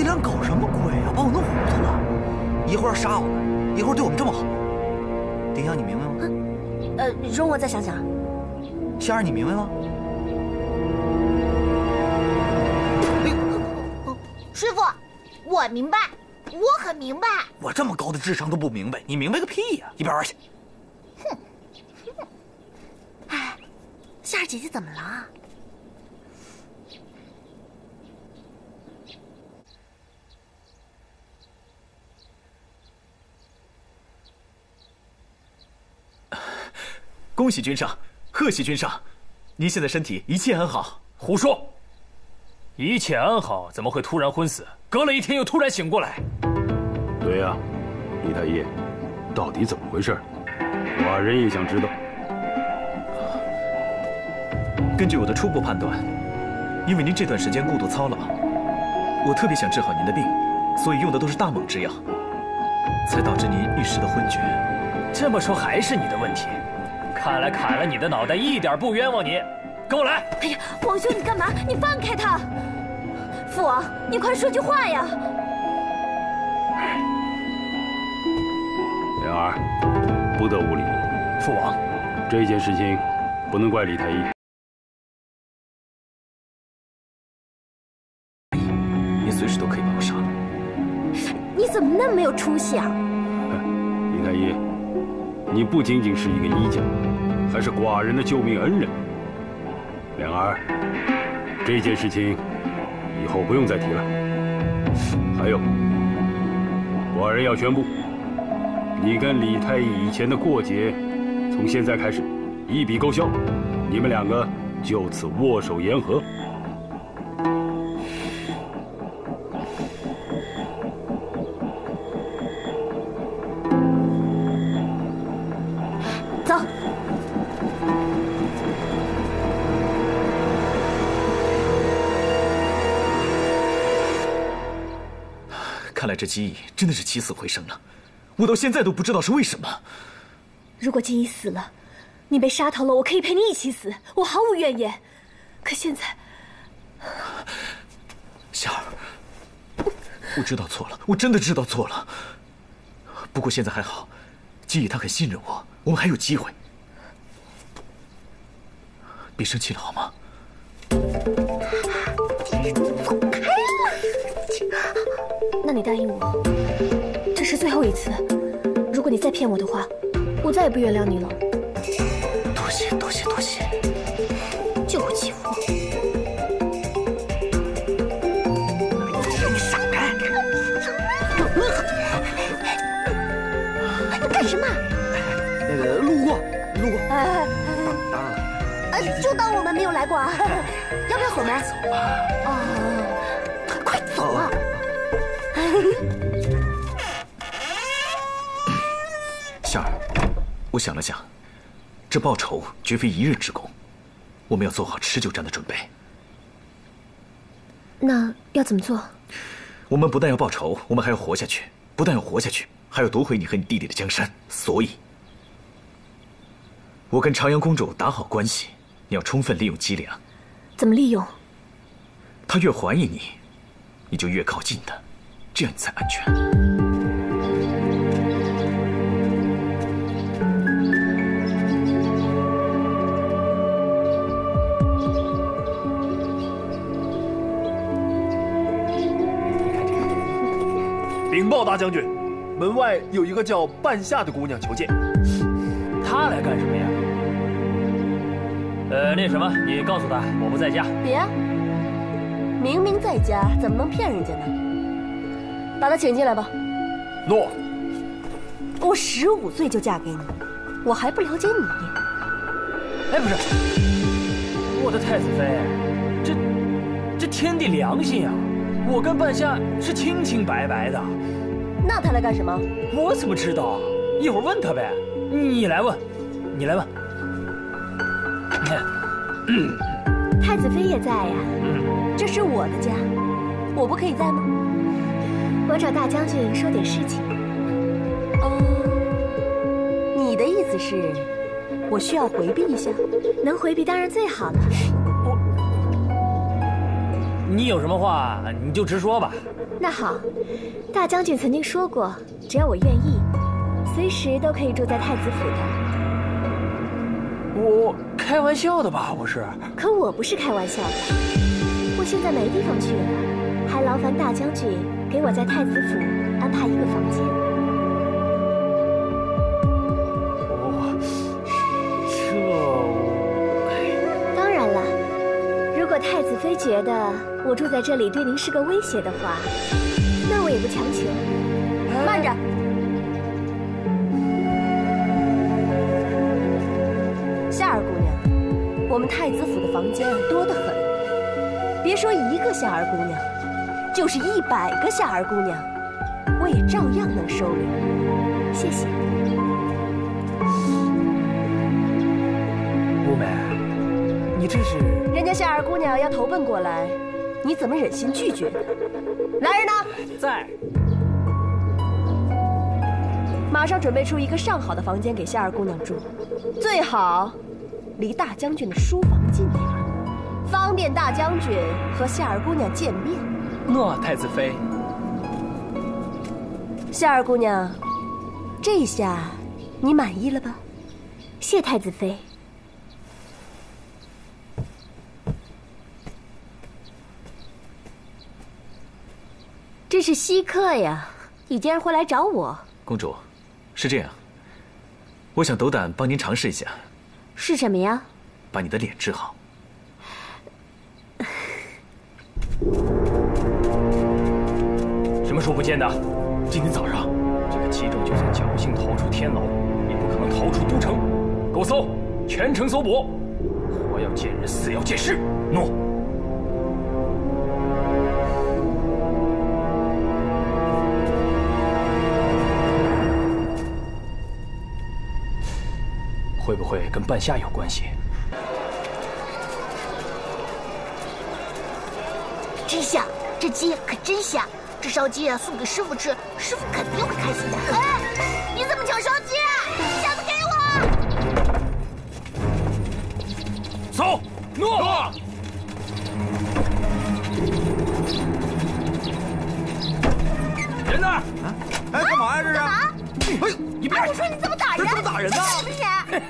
季良搞什么鬼啊？把我弄糊涂了，一会儿杀我们，一会儿对我们这么好。丁香，你明白吗？ 容我再想想。 仙儿，你明白吗？ 师傅，我明白，我很明白。 我这么高的智商都不明白，你明白个屁呀！一边玩去。 哼。哎，夏儿姐姐怎么了？ 恭喜君上，贺喜君上，您现在身体一切安好？ 胡说！一切安好，怎么会突然昏死？隔了1天又突然醒过来？ 对呀，李太医，到底怎么回事？寡人也想知道。 根据我的初步判断，因为您这段时间过度操劳，我特别想治好您的病，所以用的都是大猛之药，才导致您一时的昏厥。 这么说还是你的问题。看来砍了你的脑袋一点不冤枉你，跟我来！ 哎呀，王兄，你干嘛？你放开他！父王，你快说句话呀！ 莲儿，不得无礼。 父王， 这件事情不能怪李太医。 您随时都可以把我杀了。 你怎么那么没有出息啊？ 李太医，你不仅仅是一个医家，还是寡人的救命恩人。莲儿，这件事情以后不用再提了。还有，寡人要宣布，你跟李太医以前的过节，从现在开始一笔勾销，你们2个就此握手言和。 走。 看来这姬乙真的是起死回生了，我到现在都不知道是为什么。 如果姬乙死了，你被杀头了，我可以陪你一起死，我毫无怨言。可现在， 夏儿，我知道错了，我真的知道错了。不过现在还好，姬乙他很信任我，我们还有机会。别生气了好吗？ 走开了！那你答应我，这是最后一次。如果你再骗我的话，我再也不原谅你了。 多谢多谢多谢。 就会欺负我。 你闪开！ 干什么？ 那个路过。当然了。 就当我们没有来过啊。要不要锁门？ 走吧。 哦，快走啊！ 夏儿，我想了想，这报仇绝非一日之功，我们要做好持久战的准备。 那要怎么做？ 我们不但要报仇，我们还要活下去。不但要活下去，还要夺回你和你弟弟的江山。所以，我跟长阳公主打好关系，你要充分利用姬良。 怎么利用？ 他越怀疑你，你就越靠近他，这样你才安全。 禀报大将军，门外有一个叫半夏的姑娘求见。 她来干什么呀？那什么，你告诉她我不在家。 别，明明在家，怎么能骗人家呢？把她请进来吧。 诺。 我15岁就嫁给你，我还不了解你。 哎，不是，我的太子妃，这天地良心呀！我跟半夏是清清白白的。 那他来干什么？ 我怎么知道？一会儿问他呗。你来问，你来问。 太子妃也在呀。这是我的家，我不可以在吗？我找大将军说点事情。哦，你的意思是，我需要回避一下？能回避当然最好了。 你有什么话你就直说吧。 那好，大将军曾经说过，只要我愿意，随时都可以住在太子府的。 我开玩笑的吧，我是。 可我不是开玩笑的，我现在没地方去了，还劳烦大将军给我在太子府安排一个房间。当然了，如果太子妃觉得我住在这里对您是个威胁的话，那我也不强求。慢着，夏儿姑娘，我们太子府的房间多得很，别说一个夏儿姑娘，就是100个夏儿姑娘，我也照样能收留。谢谢。 乌梅，你这是…… 人家夏儿姑娘要投奔过来，你怎么忍心拒绝呢？来人呢？ 在。 马上准备出一个上好的房间给夏儿姑娘住，最好离大将军的书房近点，方便大将军和夏儿姑娘见面。 诺，太子妃。 夏儿姑娘，这下你满意了吧？谢太子妃。这是稀客呀，你竟然会来找我？ 公主，是这样，我想斗胆帮您尝试一下。 是什么呀？ 把你的脸治好。 什么时候不见的？今天早上，这个戚州就算侥幸逃出天牢，也不可能逃出都城。给我搜，全城搜捕，活要见人，死要见尸。诺。会不会跟半夏有关系？ 真香，这鸡可真香！这烧鸡啊，送给师傅吃，师傅肯定会开心的。哎，你怎么抢烧鸡啊？箱子给我！ 走，诺。人呢？啊？ 哎，干嘛呀？这是？ 干嘛？ 哎呦，你别！ 我说你怎么打人？ 怎么打人呢？ 你不是？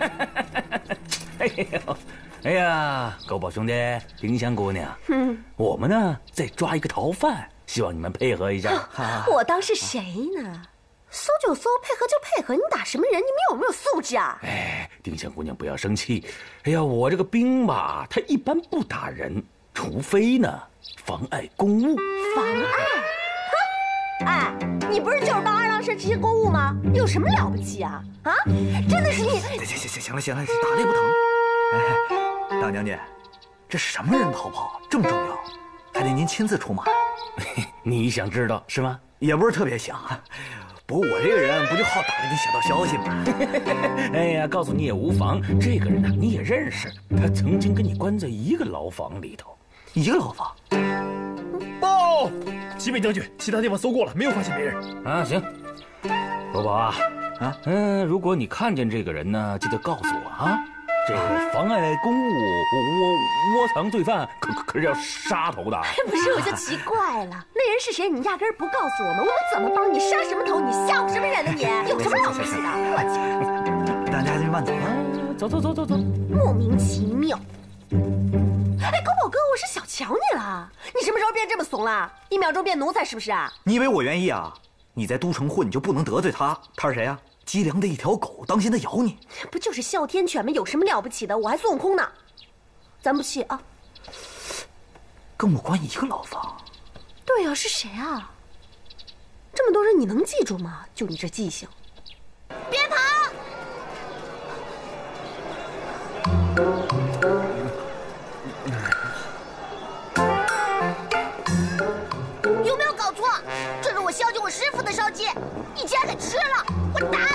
哎呀，狗宝兄弟，丁香姑娘，我们呢在抓一个逃犯，希望你们配合一下。 我当是谁呢？搜就搜，配合就配合，你打什么人？你们有没有素质啊？ 哎，丁香姑娘不要生气。哎呀，我这个兵吧，他一般不打人，除非呢妨碍公务。 妨碍？哼！哎，你不是就是帮二郎神执行公务吗？有什么了不起啊？啊，真的是你！ 行了，打力不疼。哎，大将军，这什么人逃跑这么重要，还得您亲自出马。 你想知道是吗？ 也不是特别想，不过我这个人不就好打听小道消息吗？ 哎呀，告诉你也无妨。这个人呢，你也认识，他曾经跟你关在一个牢房里头。 一个牢房？ 报，西北将军，其他地方搜过了，没有发现别人。 啊，行。国宝啊，如果你看见这个人呢，记得告诉我啊。这个妨碍公务、窝藏罪犯，可是要杀头的。 不是，我就奇怪了，那人是谁？你压根儿不告诉我们，我们怎么帮你杀什么头？你吓唬什么人呢？你有什么了不起的？我去！ 大将军慢走啊！ 走。 莫名其妙。哎，狗宝哥，我是小瞧你了，你什么时候变这么怂了？1秒钟变奴才是不是啊？ 你以为我愿意啊？你在都城混，你就不能得罪他？他是谁啊？脊梁的一条狗，当心他咬你。 不就是哮天犬吗？有什么了不起的？我还孙悟空呢。咱不去啊。 跟我关一个牢房？ 对啊，是谁啊？这么多人你能记住吗？就你这记性。 别跑！有没有搞错？这是我孝敬我师傅的烧鸡，你竟然给吃了！混蛋！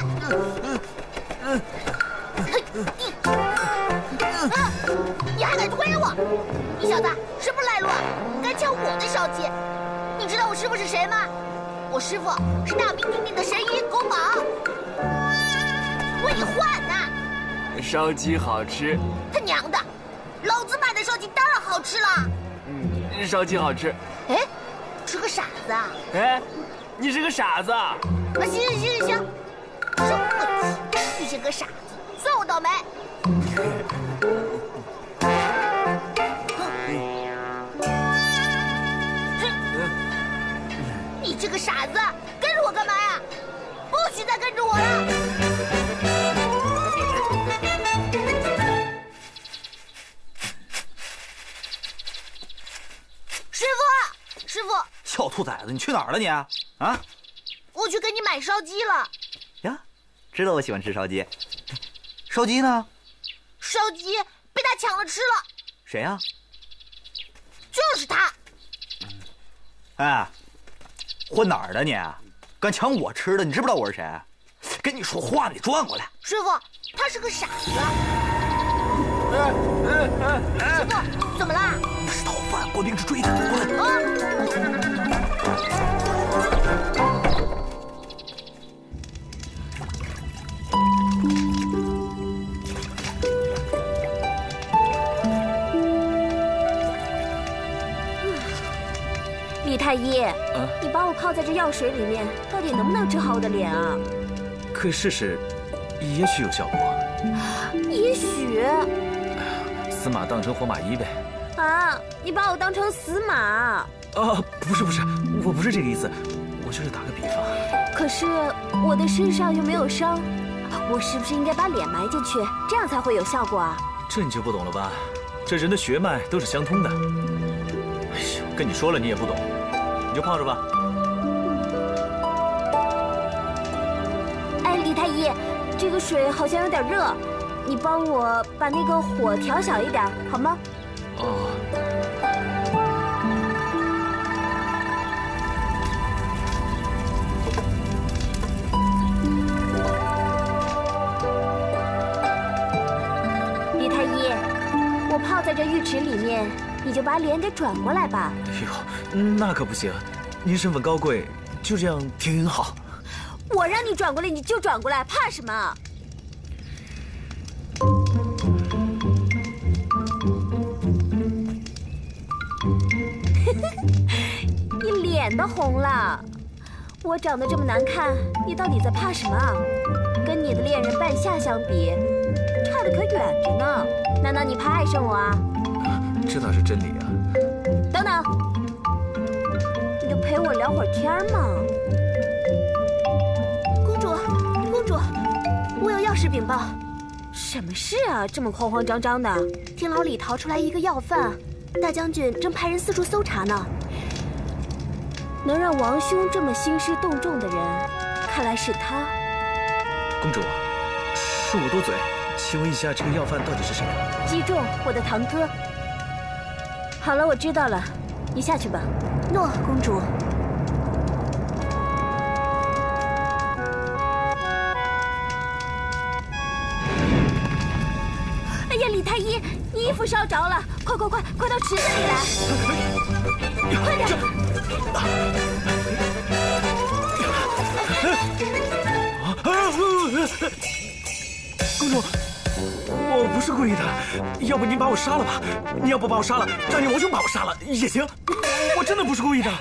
你还敢推我！你小子什么来路啊？敢抢我的烧鸡！你知道我师傅是谁吗？我师傅是大名鼎鼎的神医狗宝。我一换呐！ 烧鸡好吃。 他娘的！老子买的烧鸡当然好吃了。 烧鸡好吃。 哎，是个傻子啊！ 哎，你是个傻子啊！ 行，真晦气，你是个傻子，算我倒霉。你这个傻子，跟着我干嘛呀？不许再跟着我了！师傅， 小兔崽子，你去哪儿了你？啊？ 我去给你买烧鸡了。 呀，知道我喜欢吃烧鸡。烧鸡呢？ 烧鸡被他抢了吃了。 谁呀？ 就是他。 哎，混哪儿的你？敢抢我吃的，你知不知道我是谁？跟你说话呢，你转过来。 师傅，他是个傻子。师傅，怎么啦？ 是逃犯，给我领着追他，滚！ 李太医，你把我泡在这药水里面，到底能不能治好我的脸啊？ 可以试试，也许有效果。 也许。 死马当成活马医呗。 啊！你把我当成死马？ 啊，不是，我不是这个意思，我就是打个比方。 可是我的身上又没有伤，我是不是应该把脸埋进去，这样才会有效果啊？ 这你就不懂了吧？这人的血脉都是相通的。哎呦，跟你说了你也不懂，你就泡着吧。 哎，李太医，这个水好像有点热，你帮我把那个火调小一点，好吗？ 哦。 李太医，我泡在这浴池里面，你就把脸给转过来吧。 哎呦，那可不行，您身份高贵，就这样挺好。 我让你转过来你就转过来，怕什么？你脸都红了，我长得这么难看，你到底在怕什么啊？跟你的恋人半夏相比，差得可远着呢。难道你怕爱上我啊？ 这倒是真理啊。 等等，你就陪我聊会儿天嘛。 公主，我有要事禀报。 什么事啊？这么慌慌张张的？ 天牢里逃出来一个要犯，大将军正派人四处搜查呢。 能让王兄这么兴师动众的人，看来是他。 公主，恕我多嘴，请问一下，这个要犯到底是谁？ 击中我的堂哥。好了，我知道了，你下去吧。 诺，公主。 哎呀，李太医，你衣服烧着了，快到池子里来，快点！ 公主，我不是故意的，要不您把我杀了吧？你要不把我杀了，让你王兄把我杀了也行，我真的不是故意的。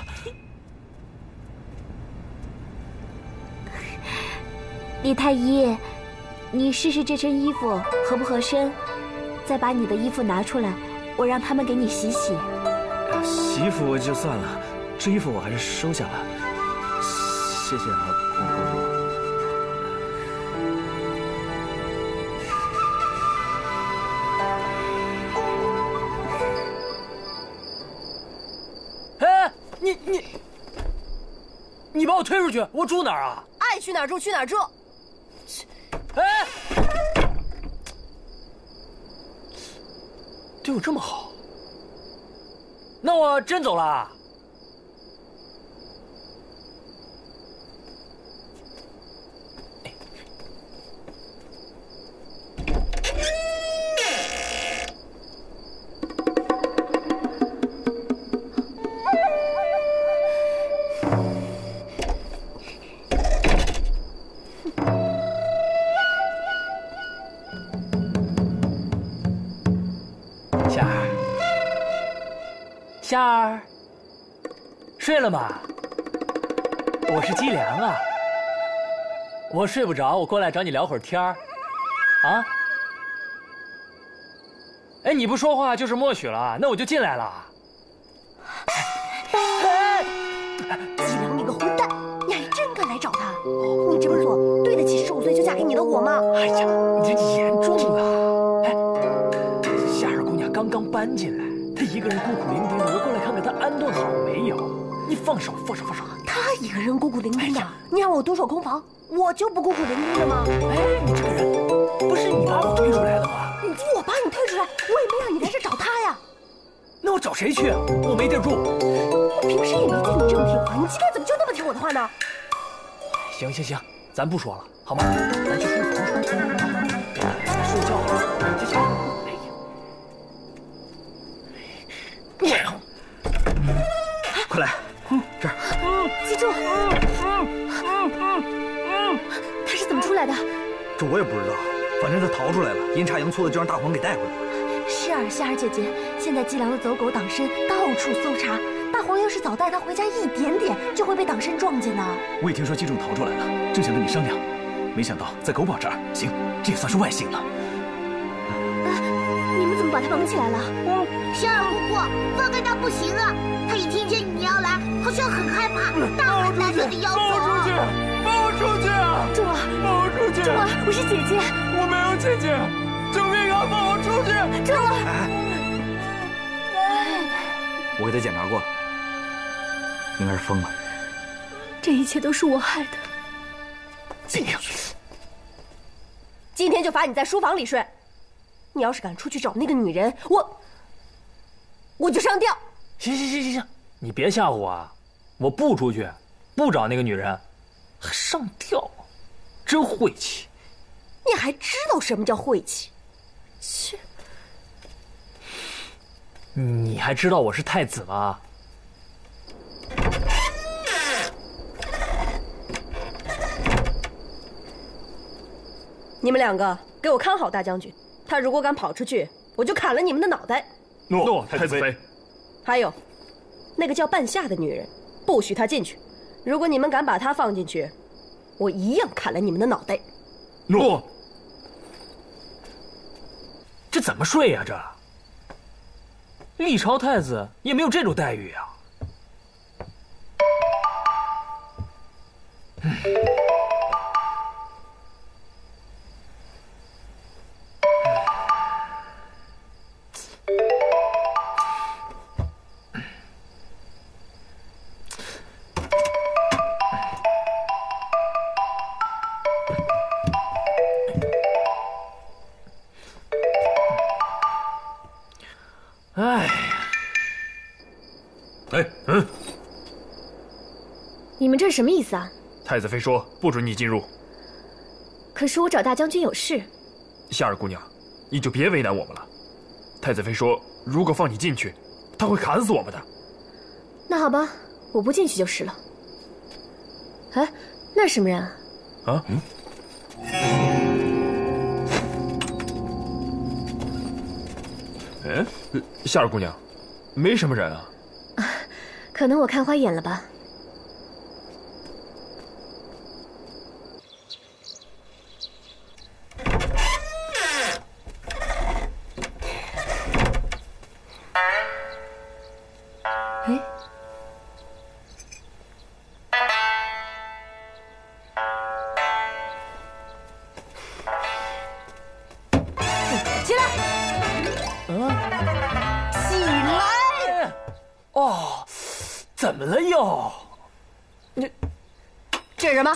李太医，你试试这身衣服合不合身，再把你的衣服拿出来，我让他们给你洗洗。 洗衣服就算了，这衣服我还是收下了，谢谢啊，公主。 哎，你把我推出去，我住哪儿啊？ 爱去哪儿住去哪儿住。 哎，对我这么好，那我真走了。 夏儿，睡了吗？我是季良啊。我睡不着，我过来找你聊会儿天儿。啊？哎，你不说话就是默许了，那我就进来了。 季良，你个混蛋，你还真敢来找他！你这么做对得起15岁就嫁给你的我吗？ 哎呀，你这严重了！哎，夏儿姑娘刚刚搬进来，她一个人孤苦伶仃的，我过来看看她安顿好没有。你放手，放手，放手！ 她一个人孤苦伶仃的，你让我独守空房，我就不孤苦伶仃的吗？ 哎，你这个人，不是你把我推出来的吗？ 我把你推出来，我也没让你来这找他呀。 那我找谁去啊？我没地儿住。 我平时也没见你这么听话，你今天怎么就那么听我的话呢？ 行行行，咱不说了，好吗？咱去书房说。睡觉了，行行。哎呀， 快来，这儿。 记住。他是怎么出来的？ 这我也不知道，反正他逃出来了，阴差阳错的就让大黄给带回来了。 是啊，夏儿姐姐，现在季良的走狗党参到处搜查，大黄要是早带他回家一点点，就会被党参撞见呢。 我也听说姬仲逃出来了，正想跟你商量，没想到在狗宝这儿，行，这也算是万幸了。 你们怎么把他绑起来了？ 夏儿姑姑，放开他不行啊！他一听见你要来，好像很害怕，大喊大叫的要走。 放我出去！ 仲儿， 放我出去！ 仲儿，我是姐姐。 我没有姐姐，救命啊！放我出去！ 仲儿， 我给他检查过了，应该是疯了。 这一切都是我害的。今天就罚你在书房里睡。你要是敢出去找那个女人，我就上吊。 行，你别吓唬我啊！我不出去，不找那个女人，还上吊，真晦气！ 你还知道什么叫晦气？切！ 你还知道我是太子吗？ 你们两个给我看好大将军，他如果敢跑出去，我就砍了你们的脑袋。 诺，太子妃。 还有，那个叫半夏的女人，不许她进去。如果你们敢把她放进去，我一样砍了你们的脑袋。 诺。 这怎么睡呀？这历朝太子也没有这种待遇啊！ 你们这是什么意思啊？ 太子妃说不准你进入。 可是我找大将军有事。 夏儿姑娘，你就别为难我们了。太子妃说，如果放你进去，她会砍死我们的。 那好吧，我不进去就是了。哎，那是什么人啊？ 啊？夏儿姑娘，没什么人啊。 可能我看花眼了吧。起来！ 哦，怎么了又？ 这是什么？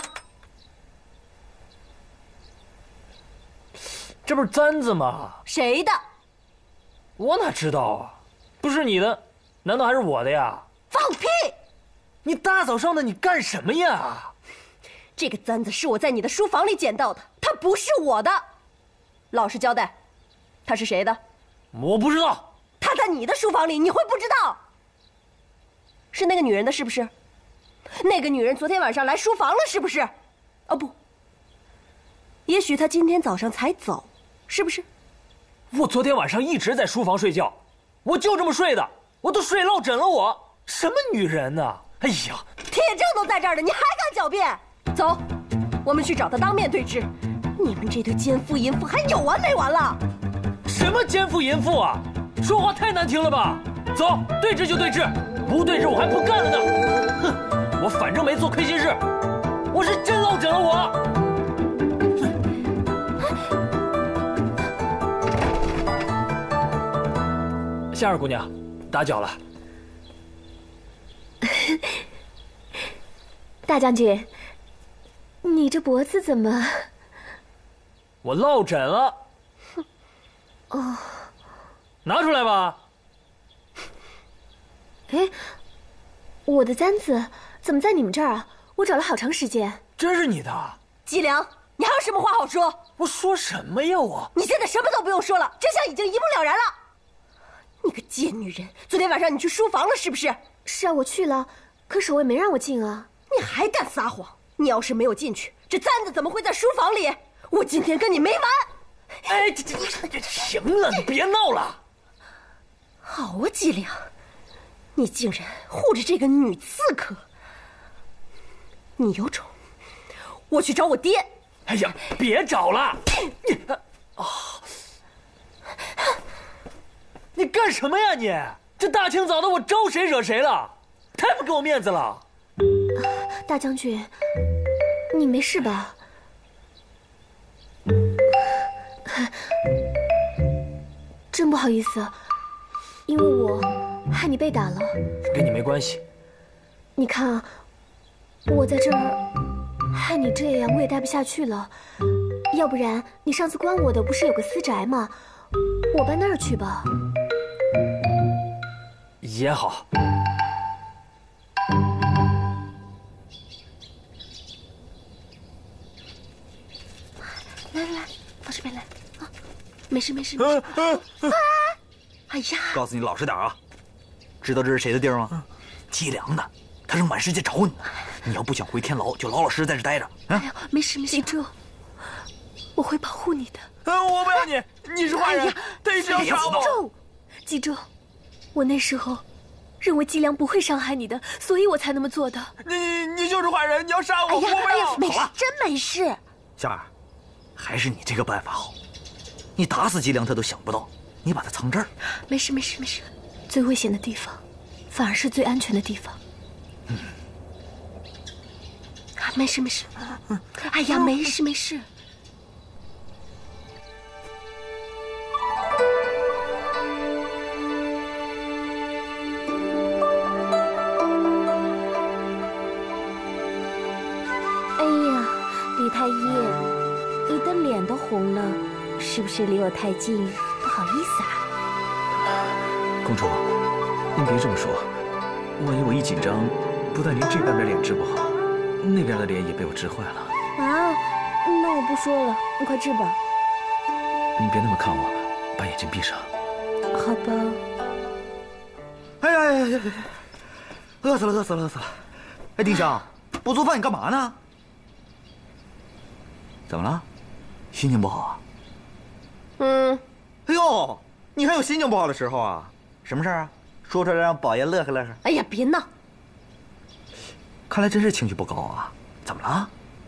这不是簪子吗？ 谁的？ 我哪知道啊？不是你的，难道还是我的呀？ 放屁！ 你大早上的你干什么呀？ 这个簪子是我在你的书房里捡到的，它不是我的。老实交代，它是谁的？ 我不知道。 它在你的书房里，你会不知道？是那个女人的，是不是？那个女人昨天晚上来书房了，是不是？哦不，也许她今天早上才走，是不是？ 我昨天晚上一直在书房睡觉，我就这么睡的。 我都睡落枕了我。什么女人呢？哎呀， 铁证都在这儿了，你还敢狡辩？走，我们去找他当面对质。你们这对奸夫淫妇还有完没完了？ 什么奸夫淫妇啊？说话太难听了吧？走，对质就对质，不对质我还不干了呢！哼，我反正没做亏心事，我是真落枕了我。夏二姑娘，打搅了。 大将军，你这脖子怎么？ 我落枕了。 哦， 拿出来吧。 哎，我的簪子怎么在你们这儿啊？我找了好长时间。 真是你的？ 季良，你还有什么话好说？ 我说什么呀我？ 你现在什么都不用说了，真相已经一目了然了。你个贱女人，昨天晚上你去书房了是不是？是啊，我去了，可守卫没让我进啊。你还敢撒谎？你要是没有进去，这簪子怎么会在书房里？我今天跟你没完！ 哎，这行了，你别闹了。 好啊，季良，你竟然护着这个女刺客，你有种！我去找我爹。 哎呀，别找了！你干什么呀你？这大清早的，我招谁惹谁了？太不给我面子了！ 大将军，你没事吧？真不好意思，因为我害你被打了。 跟你没关系。 你看啊，我在这儿害你这样，我也待不下去了。要不然你上次关我的不是有个私宅吗？我搬那儿去吧。 也好。 来，到这边来啊！没事。哎呀！ 告诉你老实点啊，知道这是谁的地儿吗？季良的，他是满世界找你呢。你要不想回天牢，就老老实实在这待着。 哎呦，没事。记住，我会保护你的。 我不要你，你是坏人，他一直要杀我。 记住，我那时候认为季良不会伤害你的，所以我才那么做的。 你就是坏人，你要杀我！ 哎呀，没事， 好了， 真没事。 夏儿，还是你这个办法好，你打死季良他都想不到，你把他藏这儿。 没事。最危险的地方，反而是最安全的地方。没事。哎呀，没事。哎呀，李太医，你的脸都红了，是不是离我太近，不好意思啊？ 公主，您别这么说，万一我一紧张，不但您这半边脸治不好，那边的脸也被我治坏了。 啊，那我不说了，你快治吧。 您别那么看我，把眼睛闭上。 好吧。 哎呀，饿死了！哎，丁香，不做饭你干嘛呢？怎么了？心情不好啊？哎呦，你还有心情不好的时候啊？什么事儿啊？说出来让宝爷乐呵。 哎呀，别闹！ 看来真是情绪不高啊？怎么了？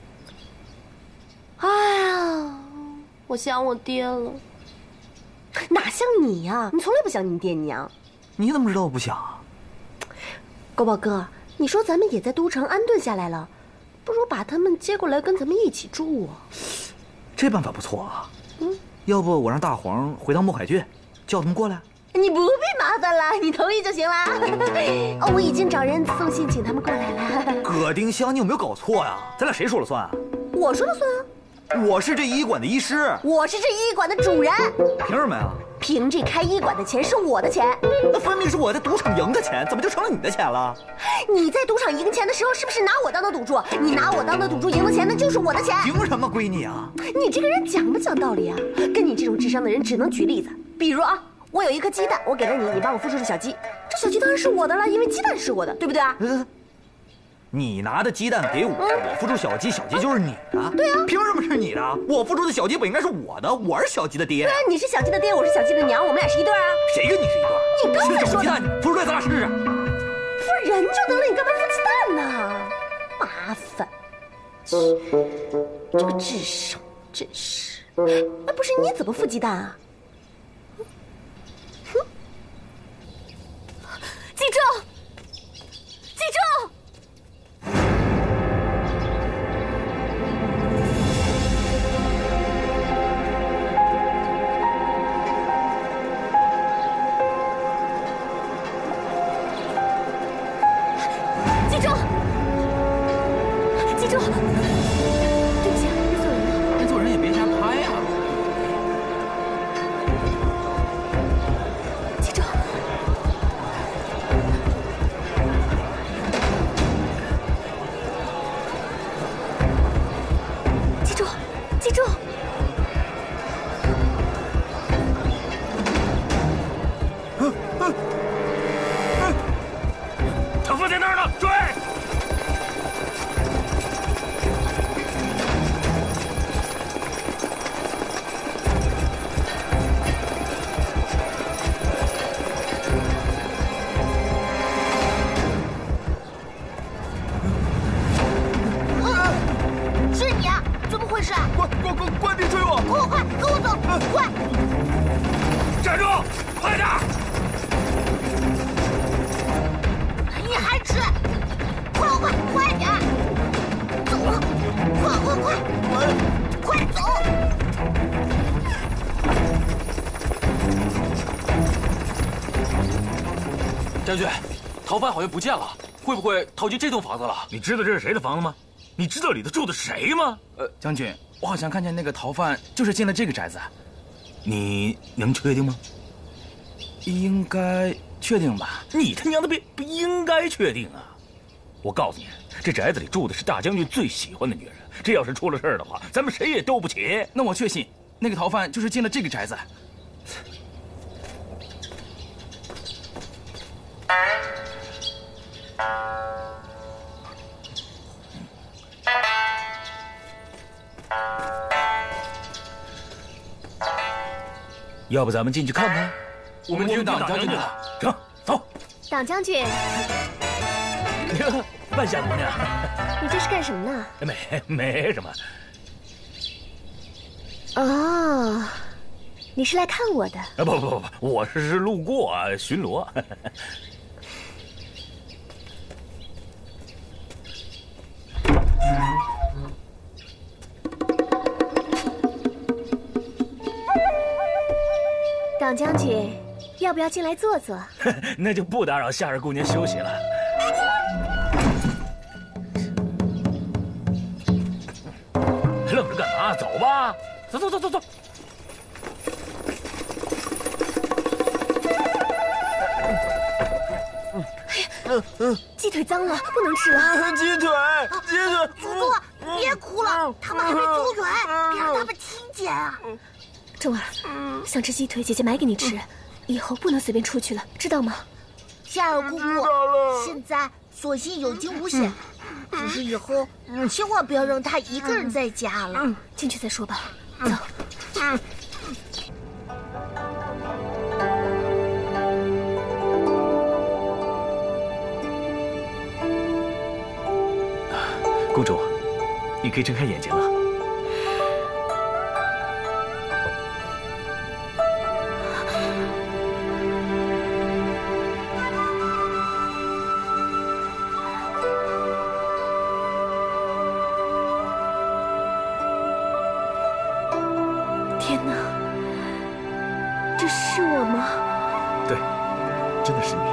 哎呀，我想我爹了。哪像你呀？你从来不想你爹娘。 你怎么知道我不想啊？ 狗宝哥，你说咱们也在都城安顿下来了，不如把他们接过来跟咱们一起住啊。 这办法不错啊。要不我让大黄回到墨海郡，叫他们过来。 你不必麻烦了，你同意就行了。哦，我已经找人送信请他们过来了。 葛丁香，你有没有搞错呀？咱俩谁说了算啊？ 我说了算啊。 我是这医馆的医师， 我是这医馆的主人。 凭什么呀？ 凭这开医馆的钱是我的钱。 那分明是我在赌场赢的钱，怎么就成了你的钱了？ 你在赌场赢钱的时候，是不是拿我当的赌注？你拿我当的赌注赢的钱，那就是我的钱。 凭什么归你啊？ 你这个人讲不讲道理啊？跟你这种智商的人，只能举例子。比如啊，我有一颗鸡蛋，我给了你，你帮我孵出了小鸡，这小鸡当然是我的了，因为鸡蛋是我的，对不对啊？ 你拿的鸡蛋给我，我孵出小鸡，小鸡就是你的。 对啊， 凭什么是你的？我孵出的小鸡不应该是我的？我是小鸡的爹。 对啊，你是小鸡的爹，我是小鸡的娘，我们俩是一对啊。 谁跟你是一对？ 你刚才说的。 鸡蛋，孵出来咱俩试试。 孵人就得了，你干嘛孵鸡蛋呢？麻烦。这个智商真是。哎，不是你怎么孵鸡蛋啊？哼！记住，记住。记住，记住！对不起，认错人了。 认错人也别瞎拍呀！ 记住，记住，记住！ 唐风在那儿呢，追！ 是你啊？怎么回事啊？ 快别追我！ 快，跟我走，快！ 站住！快点！ 你还迟！快点！走了，快走！ 将军，逃犯好像不见了，会不会逃进这栋房子了？ 你知道这是谁的房子吗？你知道里头住的是谁吗？ 将军，我好像看见那个逃犯就是进了这个宅子， 你能确定吗？ 应该确定吧？ 你他娘的不应该确定啊！我告诉你，这宅子里住的是大将军最喜欢的女人，这要是出了事的话，咱们谁也兜不起。 那我确信，那个逃犯就是进了这个宅子。 要不咱们进去看看？ 我们听党将军的。 成，走。 党将军， 万夏姑娘， 你这是干什么呢？ 没什么。 哦，你是来看我的？ 不，我是路过巡逻。 党将军，要不要进来坐坐？ 那就不打扰夏日姑娘休息了。愣着干嘛？走吧，走。 鸡腿脏了，不能吃了。 鸡腿！ 祖宗，别哭了，他们还没走远，别让他们听见啊！ 钟儿，想吃鸡腿，姐姐买给你吃，以后不能随便出去了，知道吗？ 夏尔姑姑，现在索性有惊无险，只是以后千万不要让他一个人在家了。 进去再说吧，走。 公主，你可以睁开眼睛了。 天哪，这是我吗？ 对，真的是你。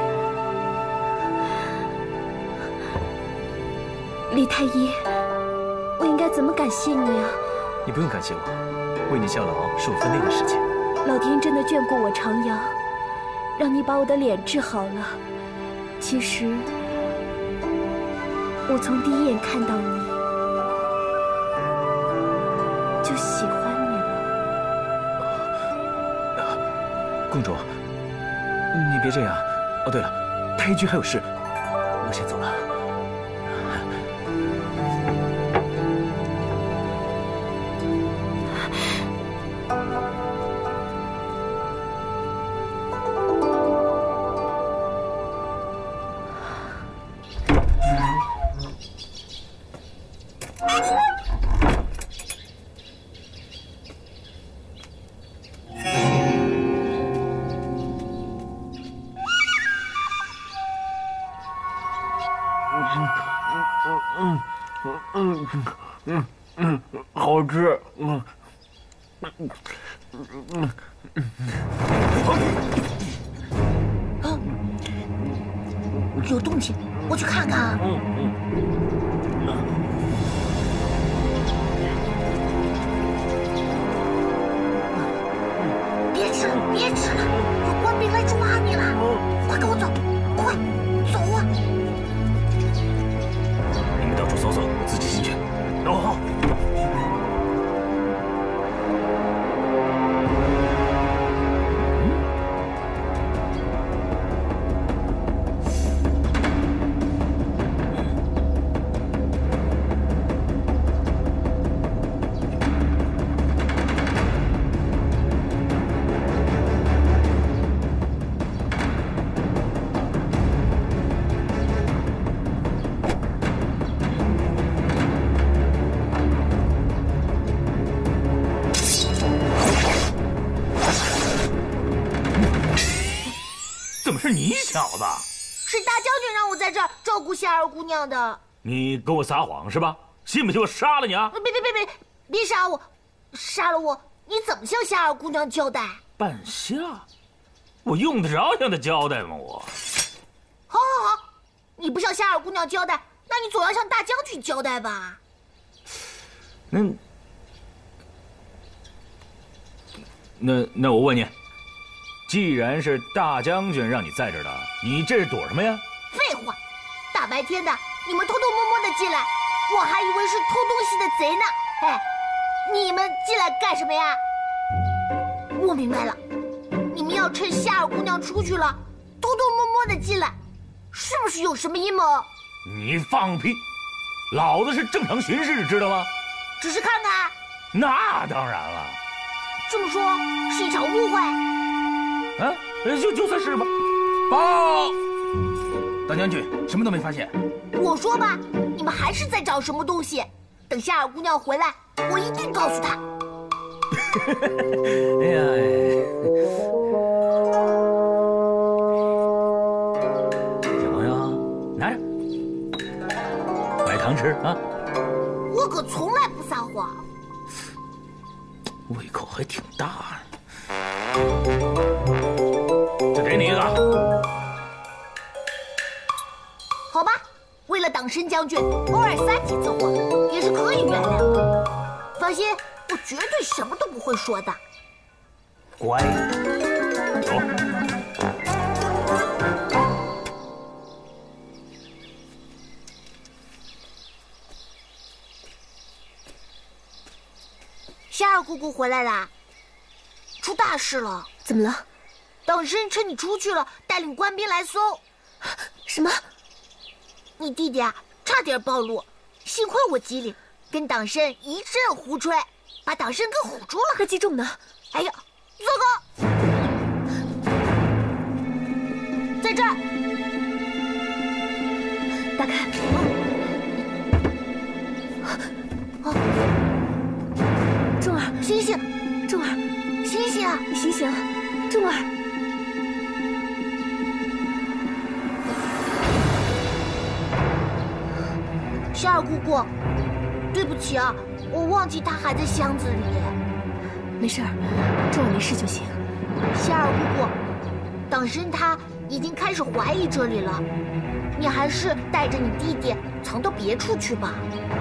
李太医，我应该怎么感谢你啊？ 你不用感谢我，为你效劳是我分内的事情。 老天真的眷顾我长阳，让你把我的脸治好了。其实，我从第一眼看到你就喜欢你了。 公主，你别这样。哦，对了，太医局还有事，我先走了。 好吃。 有动静，我去看看啊。别吃了，别吃了，有官兵来抓你了！快跟我走，快走啊！ 你们到处搜搜，我自己进去。 好。 怎么是你小子？ 是大将军让我在这儿照顾夏尔姑娘的。 你跟我撒谎是吧？信不信我杀了你啊？ 别杀我！杀了我，你怎么向夏尔姑娘交代？ 半夏，我用得着向她交代吗？我。 好，你不向夏尔姑娘交代，那你总要向大将军交代吧？ 那我问你。既然是大将军让你在这儿的，你这是躲什么呀？ 废话，大白天的，你们偷偷摸摸的进来，我还以为是偷东西的贼呢。哎，你们进来干什么呀？我明白了，你们要趁夏尔姑娘出去了，偷偷摸摸的进来，是不是有什么阴谋？ 你放屁！老子是正常巡视，知道吗？ 只是看看。 那当然了。 这么说，是一场误会。 啊，就算是吧。 报，大将军，什么都没发现。 我说吧，你们还是在找什么东西？等夏尔姑娘回来，我一定告诉她。 哎呀，小朋友，拿着，买糖吃啊！ 我可从来不撒谎。 胃口还挺大。再给你一个。 好吧，为了党参将军，偶尔撒几次谎也是可以原谅的。放心，我绝对什么都不会说的。 乖，走。 夏尔姑姑回来啦！出大事了！ 怎么了？ 党参趁你出去了，带领官兵来搜。 什么？ 你弟弟啊，差点暴露，幸亏我机灵，跟党参一阵胡吹，把党参给唬住了。 那击中呢？ 哎呀，糟糕！在这儿， 打开。仲儿， 醒醒！ 仲儿， 醒醒啊！ 你醒醒！仲儿， 夏尔姑姑，对不起啊，我忘记他还在箱子里。 没事儿，仲儿没事就行。 夏尔姑姑，党参他已经开始怀疑这里了，你还是带着你弟弟藏到别处去吧。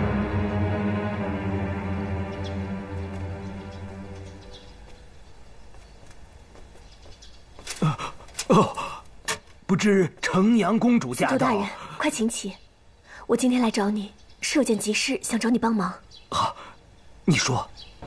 不知城阳公主驾到。 司徒大人，快请起！我今天来找你，是有件急事想找你帮忙。 好，你说。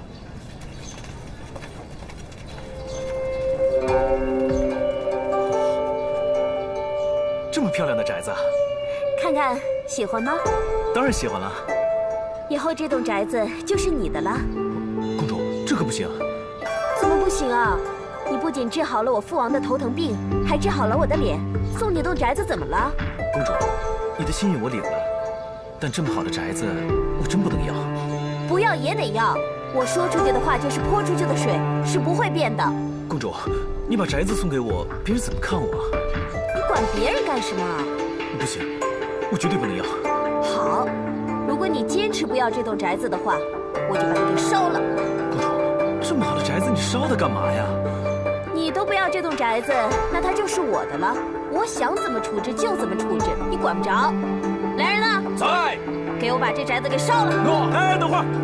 这么漂亮的宅子， 看看喜欢吗？ 当然喜欢了。 以后这栋宅子就是你的了。 公主，这可不行。 怎么不行啊？你不仅治好了我父王的头疼病，还治好了我的脸，送你栋宅子怎么了？ 公主，你的心意我领了， 但这么好的宅子，我真不能要。 不要也得要。我说出去的话就是泼出去的水，是不会变的。 公主，你把宅子送给我，别人怎么看我啊？ 你管别人干什么？ 不行，我绝对不能要。 好，如果你坚持不要这栋宅子的话，我就把它给烧了。 公主，这么好的宅子，你烧它干嘛呀？ 你都不要这栋宅子，那它就是我的了。我想怎么处置就怎么处置，你管不着。来人呢？ 在。 给我把这宅子给烧了。 诺。 哎，等会儿。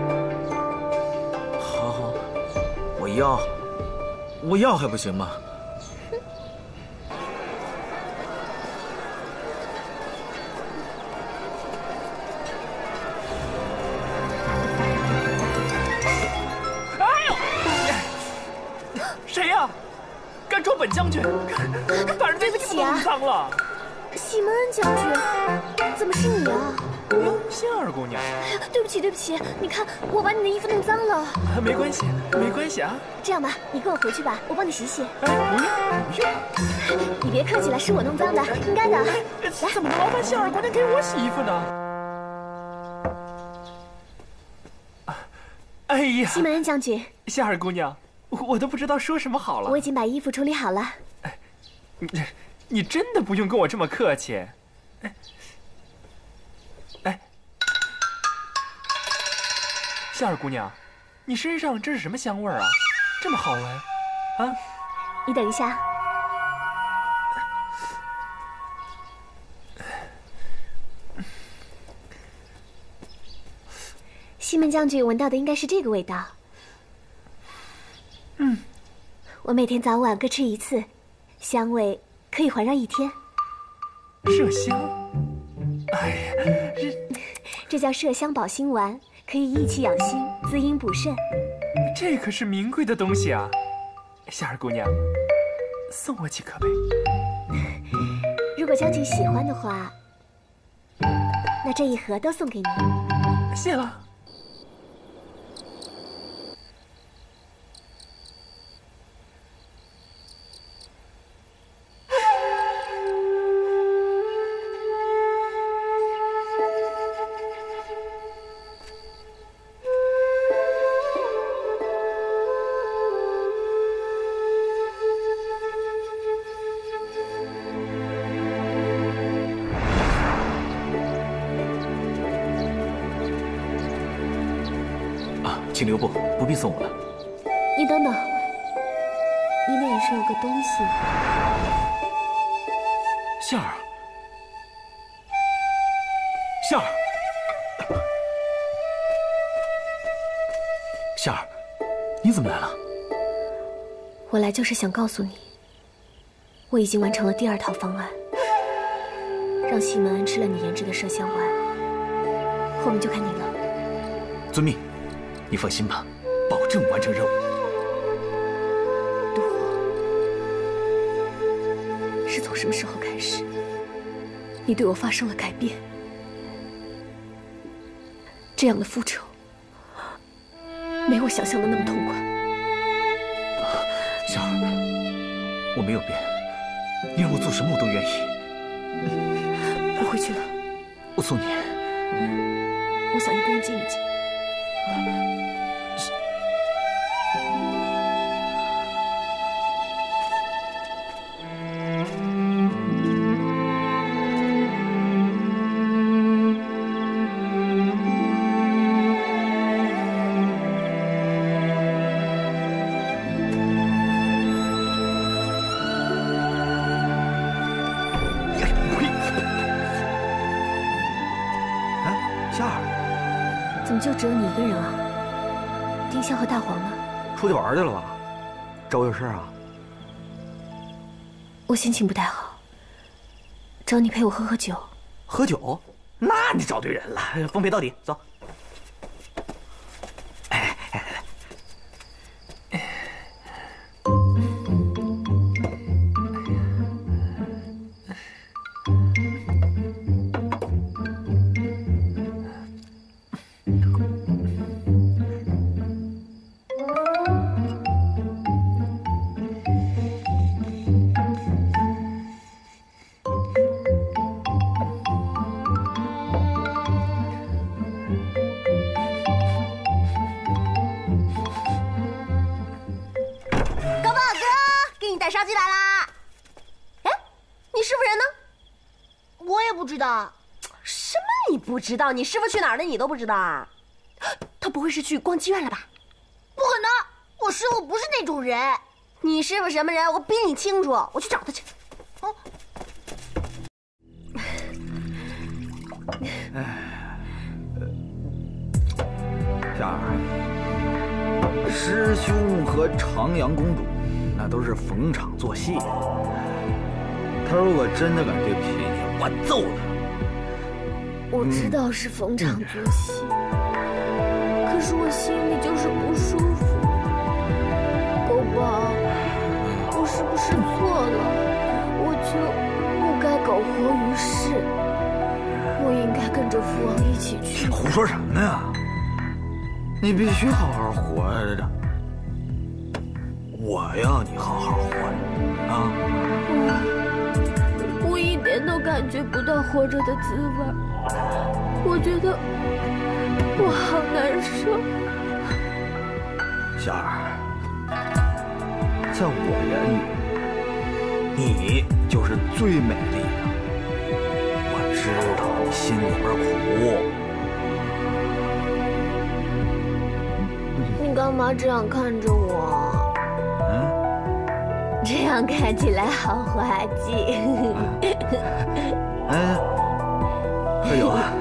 好，我要还不行吗？ 谁呀？敢捉本将军！大人对不起啊，脏了。 西蒙恩将军，怎么是你啊？ 哟，仙儿姑娘。 对不起，对不起，你看我把你的衣服弄脏了。 没关系，没关系啊。 这样吧，你跟我回去吧，我帮你洗洗。 哎，不用。 你别客气了，是我弄脏的，应该的。来， 怎么能劳烦仙儿姑娘给我洗衣服呢？哎呀， 西蒙恩将军， 仙儿姑娘。我都不知道说什么好了。 我已经把衣服处理好了。 你真的不用跟我这么客气。夏儿姑娘，你身上这是什么香味儿啊？这么好闻，啊？ 你等一下。西门将军闻到的应该是这个味道。我每天早晚各吃一次，香味可以环绕1天。 麝香？哎呀， 这叫麝香保心丸，可以益气养心，滋阴补肾。 这可是名贵的东西啊！夏儿姑娘，送我几颗呗。 如果将军喜欢的话，那这一盒都送给你。 谢了。 请留步，不必送我了。 你等等，你那眼上有个东西。 夏儿，夏儿，夏儿，你怎么来了？ 我来就是想告诉你，我已经完成了第2套方案，让西门恩吃了你研制的麝香丸，后面就看你了。 遵命。你放心吧，保证完成任务。 杜火，是从什么时候开始，你对我发生了改变？这样的复仇，没我想象的那么痛快。 夏儿，我没有变，你让我做什么我都愿意。 我回去了。 我送你。 我想一个人静一静。怎么就只有你一个人啊？丁香和大黄呢？ 出去玩去了吧？找我有事啊？ 我心情不太好，找你陪我喝酒。 喝酒？那你找对人了，奉陪到底，走。 进来啦！ 哎，你师傅人呢？ 我也不知道。 什么？你不知道？你师傅去哪儿了？你都不知道啊？他不会是去逛妓院了吧？ 不可能，我师傅不是那种人。 你师傅什么人？我比你清楚，我去找他去。哦。 夏儿，师兄和长阳公主那都是逢场作戏。他如果真的敢对不起你，我揍他！ 我知道是逢场作戏，可是我心里就是不舒服。狗宝，我是不是错了？我就不该苟活于世，我应该跟着父王一起去。 胡说什么呢？你必须好好活着，我要你好好活着啊！ 我一点都感觉不到活着的滋味，我觉得我好难受。 小儿，在我眼里，你就是最美丽的。我知道你心里边苦。 你干嘛这样看着我？这样看起来好滑稽。 喝酒啊！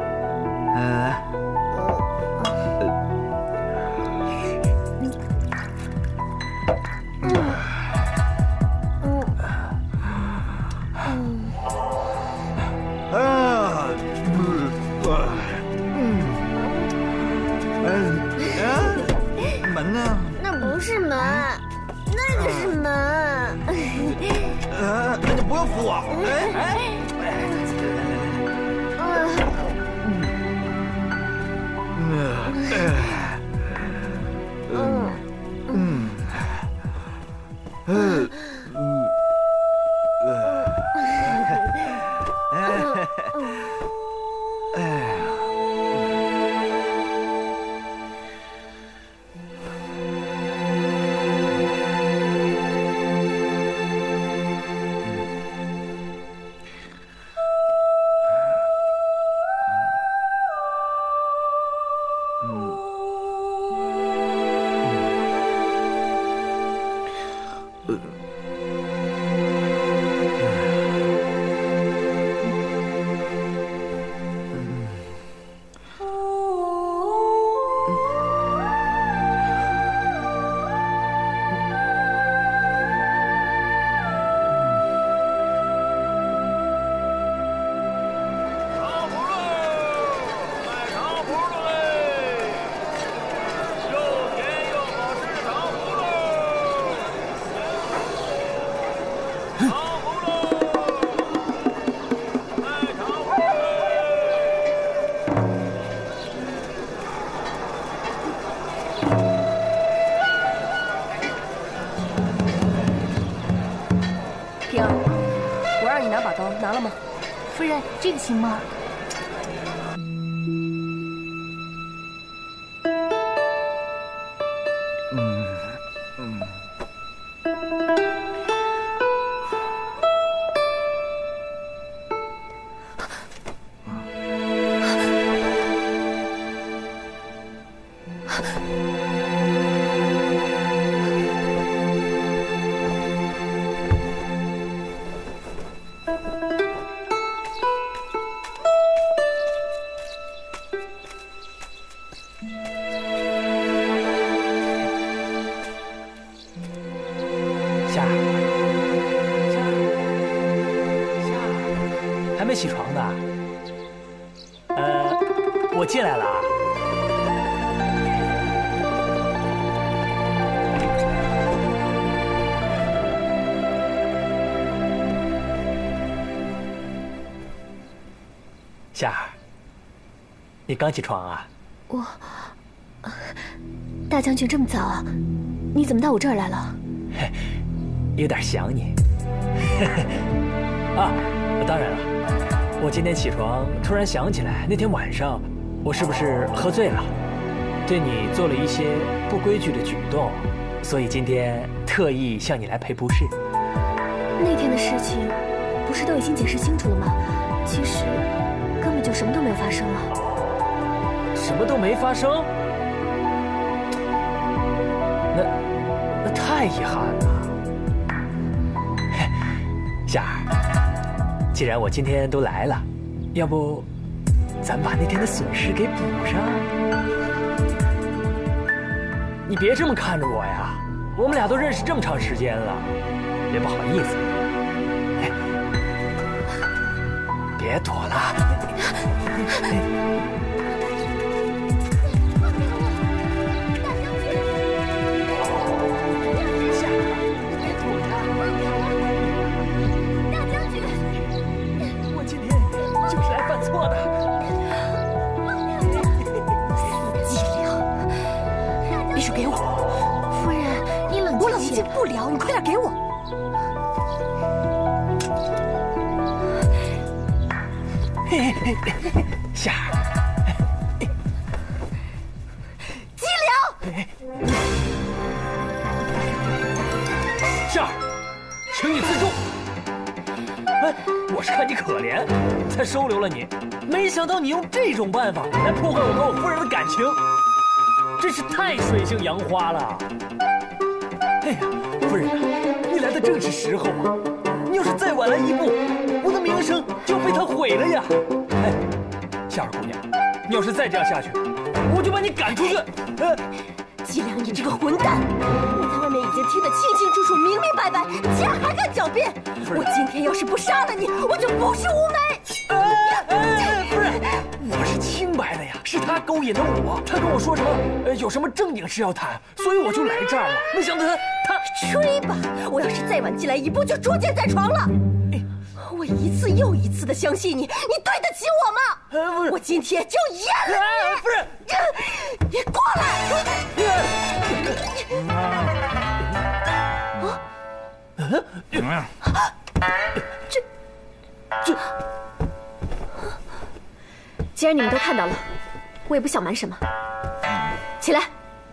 门呢？ 那不是门，那个是门。 你不要扶我！ 平儿，我让你拿把刀，拿了吗？ 夫人，这个行吗？ 还没起床呢。我进来了啊。夏儿，你刚起床啊？ 我，大将军这么早啊？你怎么到我这儿来了？ 有点想你。啊，当然了，我今天起床突然想起来，那天晚上我是不是喝醉了，对你做了一些不规矩的举动，所以今天特意向你来赔不是。 那天的事情不是都已经解释清楚了吗？其实根本就什么都没有发生啊。 什么都没发生？那太遗憾了。夏儿，既然我今天都来了，要不咱把那天的损失给补上？你别这么看着我呀，我们俩都认识这么长时间了，别不好意思。别躲了。错的，死伎俩！匕首给我， 夫人，你冷静。 我冷静不了，你快点给我。 夏儿， 伎俩！ 夏儿，请你自重。哎，我是看你可怜，才收留了你，没想到你用这种办法来破坏我和我夫人的感情，真是太水性杨花了。哎呀，夫人啊，你来的正是时候啊！你要是再晚来一步，我的名声就要被他毁了呀！哎，夏儿姑娘，你要是再这样下去，我就把你赶出去！ 伎俩，你这个混蛋！我在外面已经听得清清楚楚、明明白白，你竟然还敢狡辩！我今天要是不杀了你，我就不是乌梅！ 夫人，我是清白的呀，是他勾引的我。他跟我说什么，有什么正经事要谈，所以我就来这儿了。没想到他吹吧！我要是再晚进来一步，就捉奸在床了。我一次又一次的相信你，你对得起我吗？我今天就阉了你！ 夫人， 你过来！既然你们都看到了，我也不想瞒什么。起来。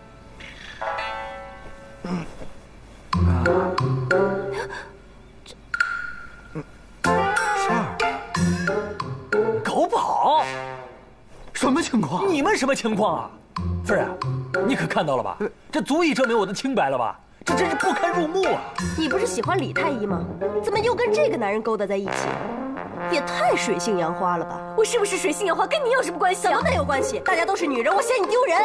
夏儿， 狗跑， 什么情况？ 你们什么情况啊？夫人，你可看到了吧？这足以证明我的清白了吧？这真是不堪入目啊！ 你不是喜欢李太医吗？怎么又跟这个男人勾搭在一起？也太水性杨花了吧！我是不是水性杨花跟你有什么关系？怎么能有关系？大家都是女人，我嫌你丢人。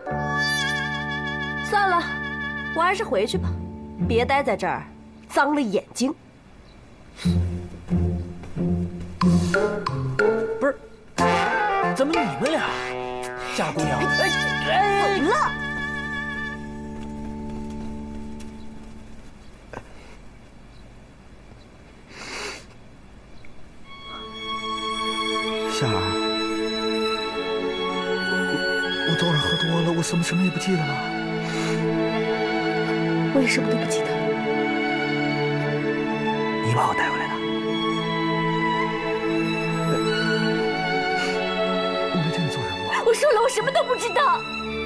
算了，我还是回去吧，别待在这儿，脏了眼睛。 不是，怎么你们俩，夏姑娘， 怎么了？ 夏儿，我昨晚喝多了，我什么也不记得了。 我也什么都不记得。 你把我带回来的？我没对你做什么。 我说了，我什么都不知道。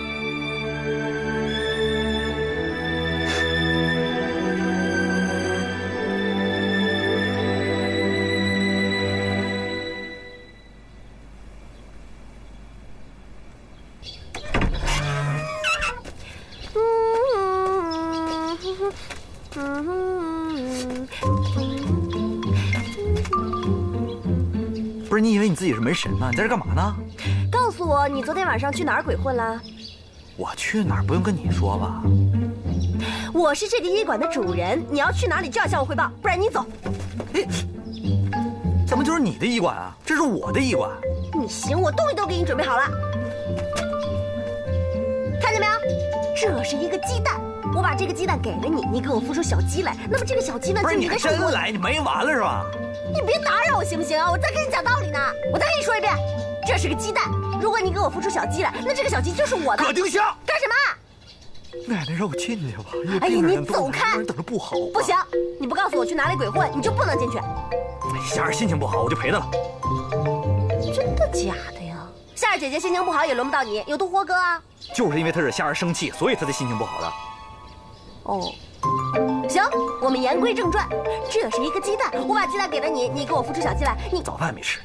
不是你以为你自己是门神吗？你在这干嘛呢？ 告诉我，你昨天晚上去哪儿鬼混了？ 我去哪儿不用跟你说吧？ 我是这个医馆的主人，你要去哪里就要向我汇报，不然你走。 怎么就是你的医馆啊？这是我的医馆。 你行，我东西都给你准备好了。看见没有？这是一个鸡蛋，我把这个鸡蛋给了你，你给我孵出小鸡来，那么这个小鸡呢？ 不是你还真来，你没完了是吧？ 你别打扰我行不行啊？我在跟你讲道理呢。我再跟你说一遍，这是个鸡蛋，如果你给我孵出小鸡来，那这个小鸡就是我的。 葛丁香， 干什么？ 奶奶让我进去吧。 哎呀，你走开！ 等着不好。 不行，你不告诉我去哪里鬼混，你就不能进去。 夏儿心情不好，我就陪她了。 真的假的呀？夏儿姐姐心情不好也轮不到你，有毒活哥啊。 就是因为她惹夏儿生气，所以她才心情不好的。 哦， 行，我们言归正传，这是一个鸡蛋，我把鸡蛋给了你，你给我孵出小鸡来。你早饭没吃呢。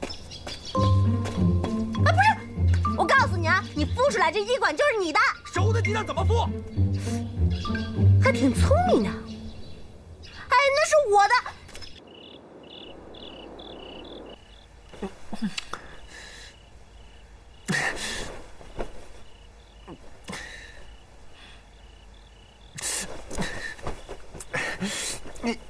啊，不是，我告诉你啊，你孵出来这医馆就是你的。 熟的鸡蛋怎么孵？ 还挺聪明的。哎，那是我的。 你，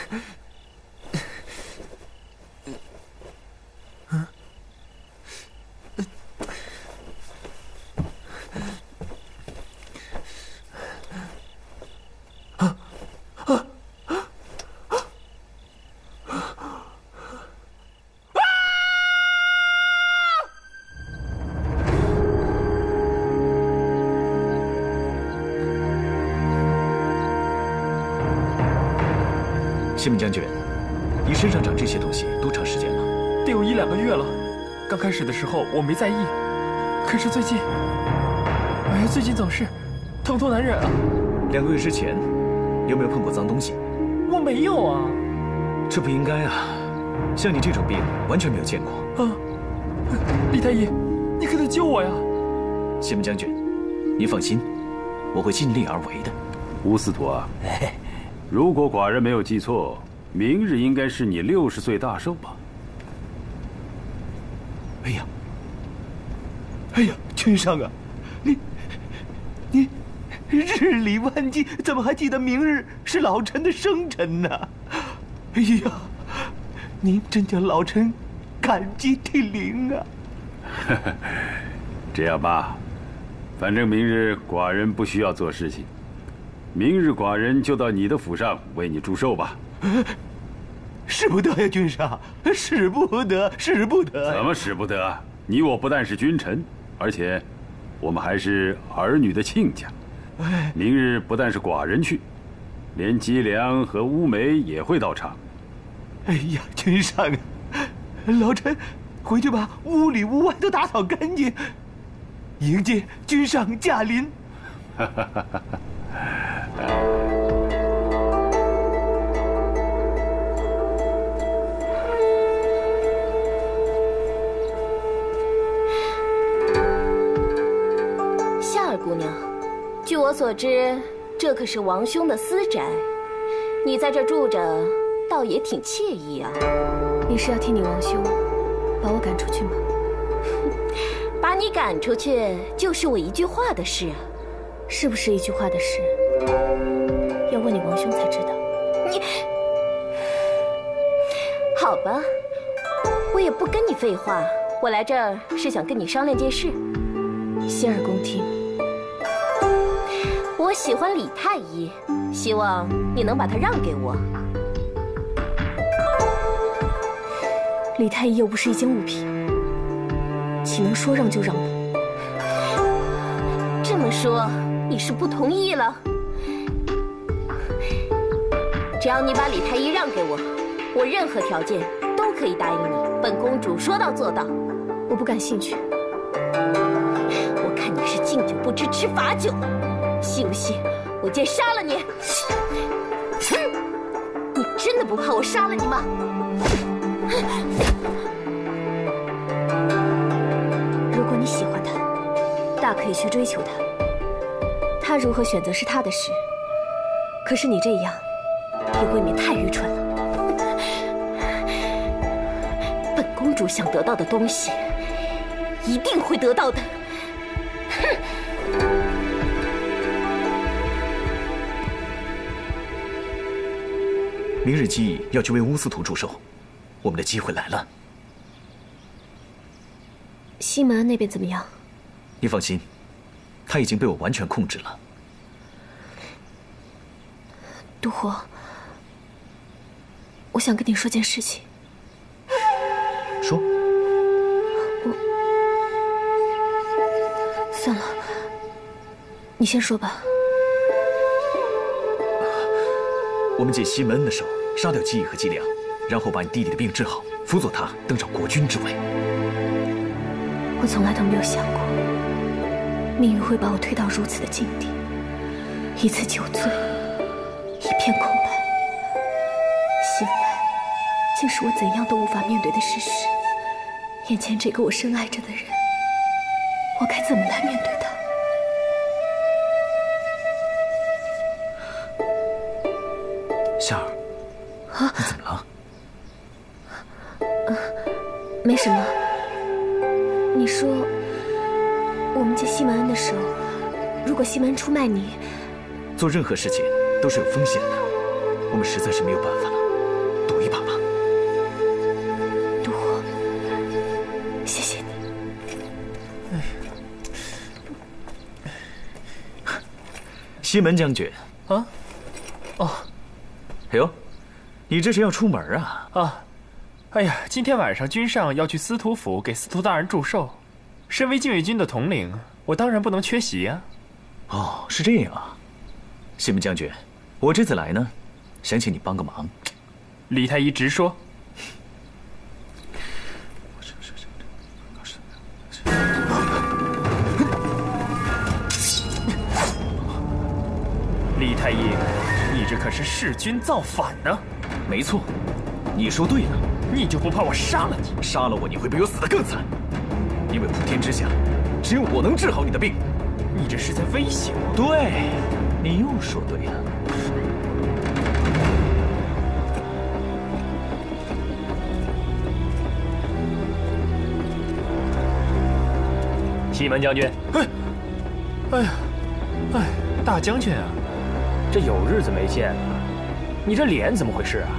西门将军，你身上长这些东西多长时间了？ 得有1、2个月了。刚开始的时候我没在意，可是最近，最近总是疼痛难忍啊。 2个月之前，有没有碰过脏东西？ 我没有啊。 这不应该啊！像你这种病，完全没有见过。 啊，李太医，你可得救我呀！ 西门将军，您放心，我会尽力而为的。 乌司徒啊。如果寡人没有记错，明日应该是你60岁大寿吧？ 哎呀，君上啊，你日理万机，怎么还记得明日是老臣的生辰呢？哎呀，您真叫老臣感激涕零啊！ 这样吧，反正明日寡人不需要做事情。明日寡人就到你的府上为你祝寿吧。 使不得呀，君上，使不得，使不得。 怎么使不得啊？你我不但是君臣，而且我们还是儿女的亲家。明日不但是寡人去，连姬良和乌梅也会到场。 哎呀，君上啊，老臣回去把屋里屋外都打扫干净，迎接君上驾临。 夏儿姑娘，据我所知，这可是王兄的私宅，你在这住着，倒也挺惬意啊。 你是要替你王兄把我赶出去吗？ 把你赶出去，就是我一句话的事。 是不是一句话的事？要问你王兄才知道。 你，好吧，我也不跟你废话。我来这儿是想跟你商量件事。 洗耳恭听。 我喜欢李太医，希望你能把他让给我。 李太医又不是一件物品，岂能说让就让的？ 这么说，你是不同意了？只要你把李太医让给我，我任何条件都可以答应你。本公主说到做到。 我不感兴趣。 我看你是敬酒不吃吃罚酒，信不信我先杀了你？你真的不怕我杀了你吗？ 如果你喜欢他，大可以去追求他。他如何选择是他的事，可是你这样也未免太愚蠢了。 本公主想得到的东西，一定会得到的。 明日姬乙要去为乌司徒祝寿，我们的机会来了。 西门安那边怎么样？ 你放心，他已经被我完全控制了。 杜火，我想跟你说件事情。 说。 算了，你先说吧。 我们借西门恩的手杀掉姬乙和姬良，然后把你弟弟的病治好，辅佐他登上国君之位。 我从来都没有想过，命运会把我推到如此的境地，一次酒醉，一片片空白。醒来，竟是我怎样都无法面对的事实。眼前这个我深爱着的人，我该怎么来面对他？ 夏儿，你怎么了？ 没什么。你说，我们接西门恩的时候，如果西门恩出卖你， 做任何事情都是有风险的，我们实在是没有办法了，赌一把吧。 赌，谢谢你。 西门将军， 啊，哦， 哎呦，你这是要出门啊？ 啊，哎呀，今天晚上君上要去司徒府给司徒大人祝寿，身为禁卫军的统领，我当然不能缺席呀。 哦，是这样啊。西门将军，我这次来呢，想请你帮个忙。 李太医直说。李太医，你这可是弑君造反呢！ 没错，你说对了。 你就不怕我杀了你？ 杀了我，你会比我死得更惨。因为普天之下，只有我能治好你的病。 你这是在威胁我？ 对，你又说对了。 西门将军， 哎呀，大将军啊， 这有日子没见了，你这脸怎么回事啊？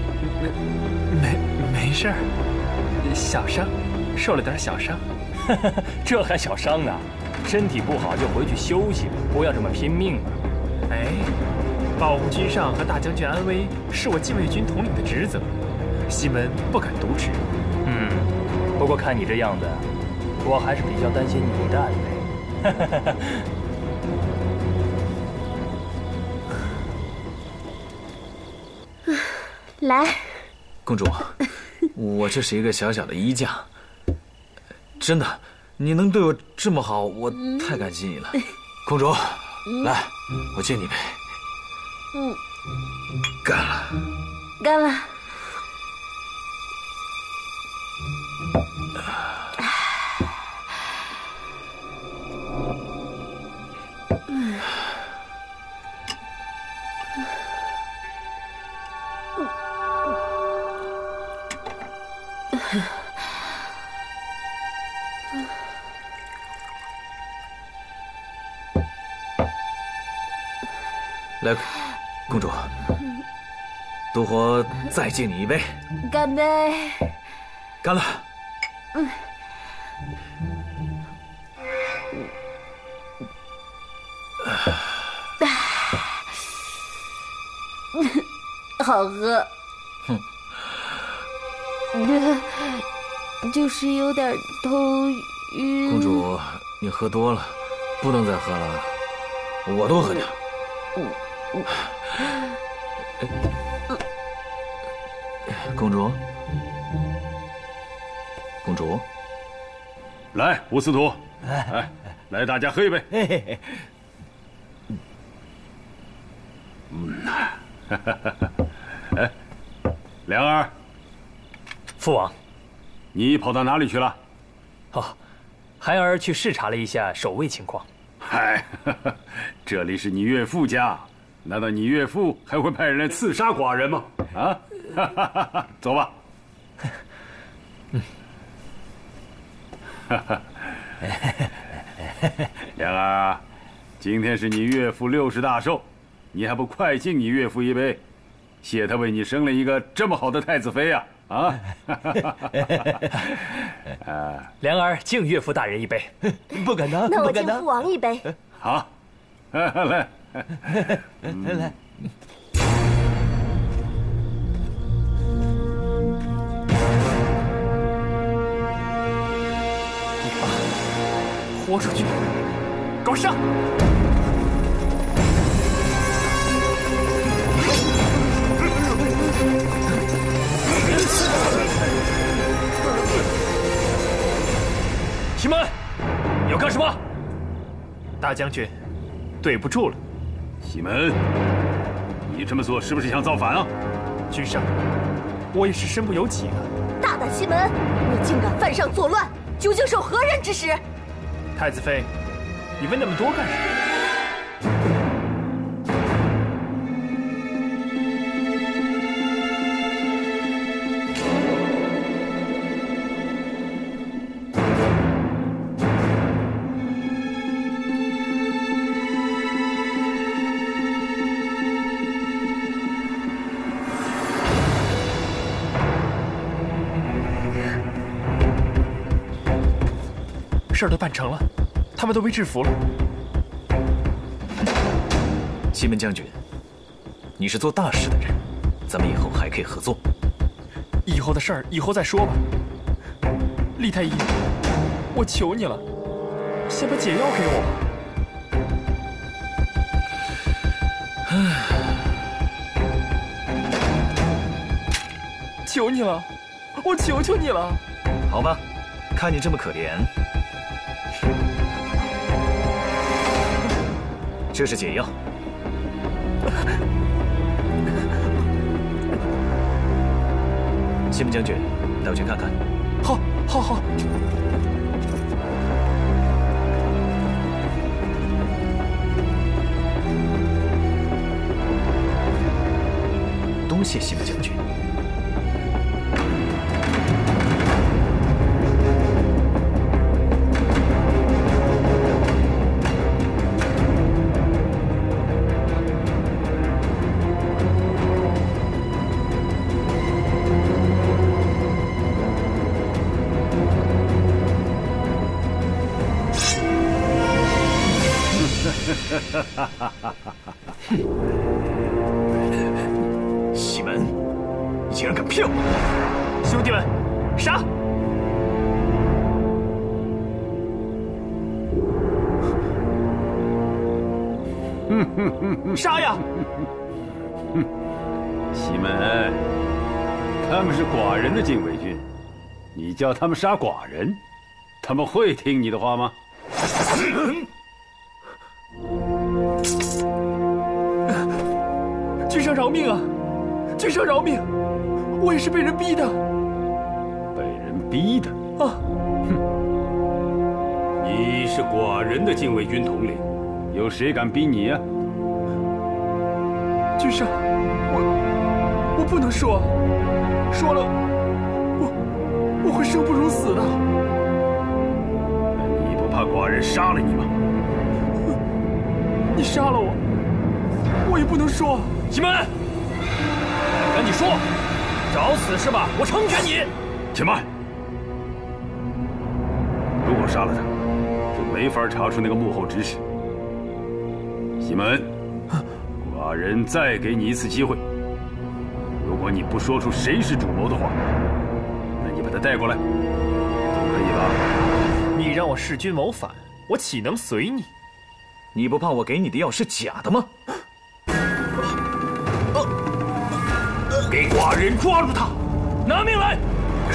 没事儿，小伤，受了点小伤。 这还小伤呢？身体不好就回去休息，不要这么拼命啊！ 哎，保护君上和大将军安危是我禁卫军统领的职责，西门不敢渎职。 不过看你这样子，我还是比较担心你的安危。来， 公主，我这是一个小小的衣架，真的，你能对我这么好，我太感激你了。公主，来，我敬你杯。干了， 干了。 来，公主，独活再敬你一杯。 干杯！ 干了。 好喝。就是有点头晕。 公主，你喝多了，不能再喝了，我多喝点。公主，公主， 来，吴司徒，来，大家喝一杯。哎，良儿， 父王， 你跑到哪里去了？ 哦，孩儿去视察了一下守卫情况。 嗨，这里是你岳父家，难道你岳父还会派人来刺杀寡人吗？啊，走吧。良儿，今天是你岳父60大寿，你还不快敬你岳父一杯，谢他为你生了一个这么好的太子妃呀！啊， 良儿敬岳父大人一杯。 不敢当， 那我敬父王一杯。 好，来， 来。豁出去，给我上！ 西门，你要干什么？ 大将军，对不住了。 西门， 你这么做是不是想造反啊？ 君上，我也是身不由己啊。 大胆西门，你竟敢犯上作乱，究竟受何人指使？ 太子妃，你问那么多干什么？事儿都办成了，他们都被制服了。 西门将军，你是做大事的人，咱们以后还可以合作。 以后的事儿以后再说吧。厉太医，我求你了，先把解药给我。求你了，我求求你了。 好吧，看你这么可怜。这是解药，西门将军，带我去看看。 好，好，好。 多谢西门将军。西门，你竟然敢骗我！ 兄弟们，杀！杀呀！ 西门，他们是寡人的禁卫军，你叫他们杀寡人，他们会听你的话吗？ 君上饶命啊！君上饶命！我也是被人逼的。 被人逼的？ 啊！ 你是寡人的禁卫军统领，有谁敢逼你啊？ 君上，我不能说，说了，我会生不如死的。 那你不怕寡人杀了你吗？ 你杀了我，我也不能说。 西门，赶紧说，找死是吧？我成全你。 且慢，如果杀了他，就没法查出那个幕后指使。西门，寡人再给你一次机会，如果你不说出谁是主谋的话，那你把他带过来，就可以了。 你让我弑君谋反，我岂能随你？ 你不怕我给你的药是假的吗？ 给寡人抓住他，拿命来！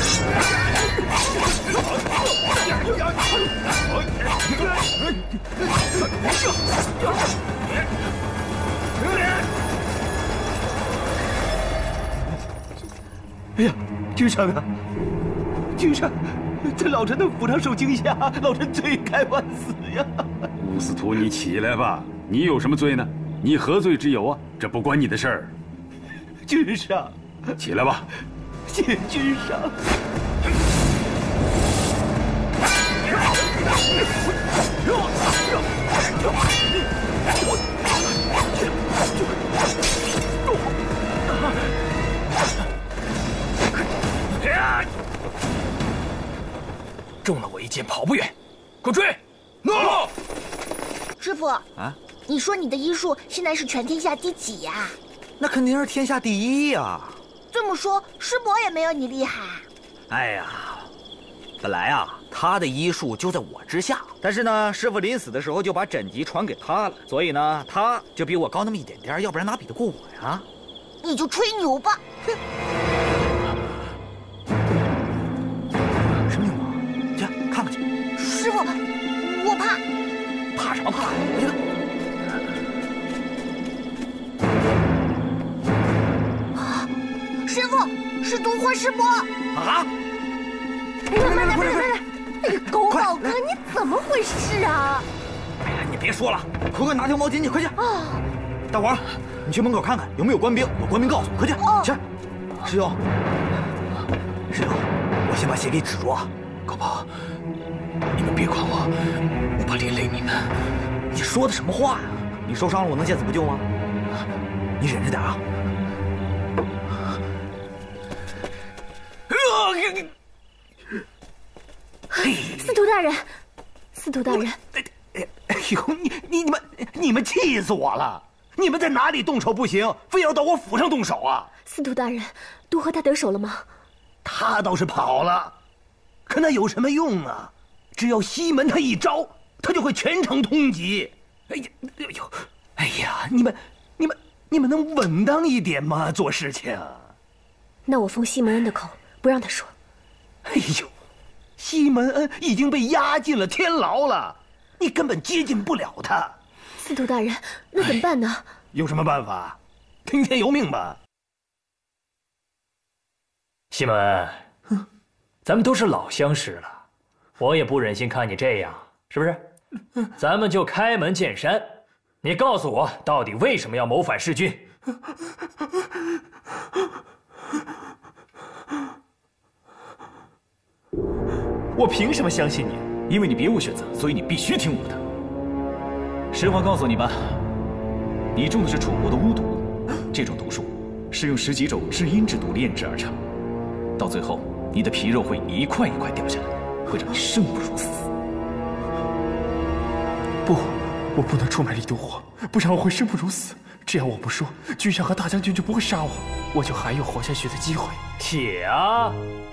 哎呀，君上啊，君上，在老臣的府上受惊吓，老臣罪该万死呀！ 乌司徒，你起来吧，你有什么罪呢？你何罪之有啊？这不关你的事儿。 君上， 起来吧。 谢君上。 中了我一箭，跑不远，给我追！ 师傅啊，你说你的医术现在是全天下第几呀？ 那肯定是天下第一呀！ 这么说，师伯也没有你厉害。 哎呀，本来啊，他的医术就在我之下，但是呢，师傅临死的时候就把诊疾传给他了，所以呢，他就比我高那么一点点，要不然哪比得过我呀？ 你就吹牛吧！哼。 什么牛啊？去看看去。 师傅，我怕。 怕什么怕？我觉得。 是毒火师伯。 啊！ 哎呀，慢点！哎呀，狗宝哥，你怎么回事啊？ 哎呀，你别说了，快拿条毛巾去，快去！啊！大黄，你去门口看看有没有官兵，有官兵告诉我，快去！去！师兄，我先把血给止住啊！ 高宝，你们别管我怕连累你们。 你说的什么话呀？你受伤了，我能见死不救吗？你忍着点啊！ 司徒大人，司徒大人！ 哎呦，你们气死我了！你们在哪里动手不行，非要到我府上动手啊？ 司徒大人，都和他得手了吗？ 他倒是跑了，可那有什么用啊？只要西门他一招，他就会全城通缉。哎呀，你们能稳当一点吗？做事情。 那我封西门恩的口，不让他说。 哎呦，西门恩已经被押进了天牢了，你根本接近不了他。 司徒大人，那怎么办呢？ 有什么办法？听天由命吧。 西门，咱们都是老相识了，我也不忍心看你这样，是不是？咱们就开门见山，你告诉我，到底为什么要谋反弑君？ 我凭什么相信你？因为你别无选择，所以你必须听我的。实话告诉你吧，你中的是楚国的巫毒，这种毒术是用10几种至阴之毒炼制而成，到最后你的皮肉会一块一块掉下来，会让你生不如死。 不，我不能出卖李都火，不然我会生不如死。只要我不说，君上和大将军就不会杀我，我就还有活下去的机会。 铁啊！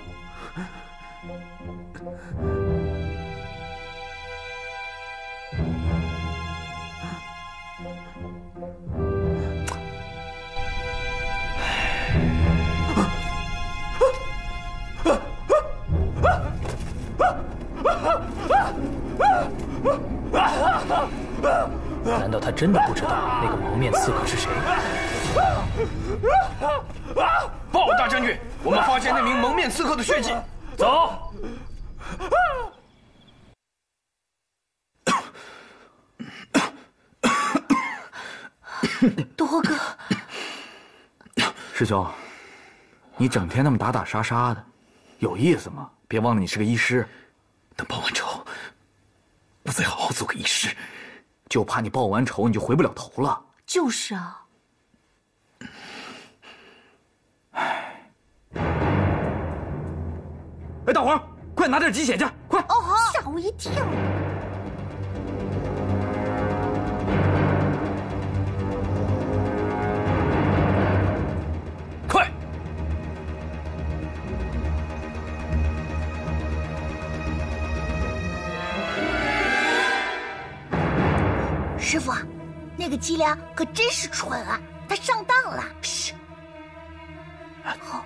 难道他真的不知道那个蒙面刺客是谁？ 报大将军，我们发现那名蒙面刺客的血迹。 走。 都火哥， 师兄，你整天那么打打杀杀的，有意思吗？别忘了你是个医师。 等报完仇，我再好好做个医师。 就怕你报完仇你就回不了头了。 就是啊。 哎，大黄，快拿点鸡血去，快！ 哦，好，吓我一跳。 快！ 师傅，那个姬良可真是蠢啊，他上当了。 嘘。 好。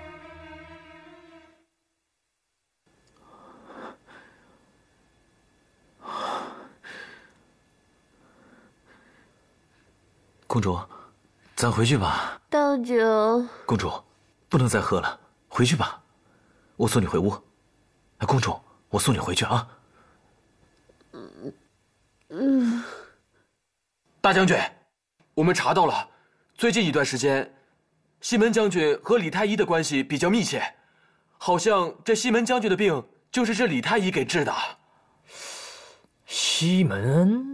公主，咱回去吧。 道九， 公主，不能再喝了，回去吧。我送你回屋。公主，我送你回去啊。 大将军，我们查到了，最近一段时间，西门将军和李太医的关系比较密切，好像这西门将军的病就是这李太医给治的。 西门恩。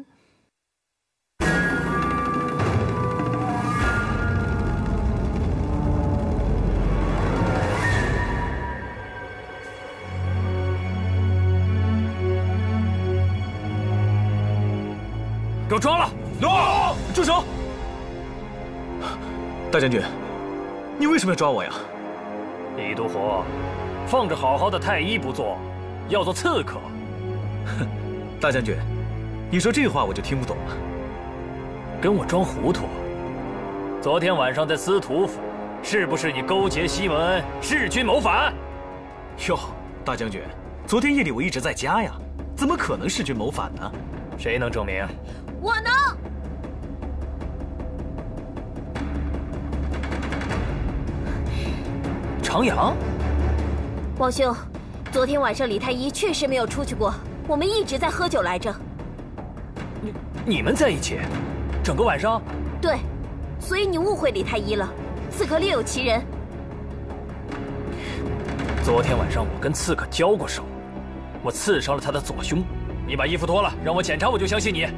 给我抓了！住手！ 大将军，你为什么要抓我呀？ 李都火，放着好好的太医不做，要做刺客。 哼，大将军，你说这话我就听不懂了。 跟我装糊涂？昨天晚上在司徒府，是不是你勾结西门恩弑君谋反？ 哟，大将军，昨天夜里我一直在家呀，怎么可能弑君谋反呢？ 谁能证明？ 我能。 长阳， 王兄，昨天晚上李太医确实没有出去过，我们一直在喝酒来着。 你们在一起，整个晚上？ 对，所以你误会李太医了。刺客另有其人。 昨天晚上我跟刺客交过手，我刺伤了他的左胸。你把衣服脱了，让我检查，我就相信你。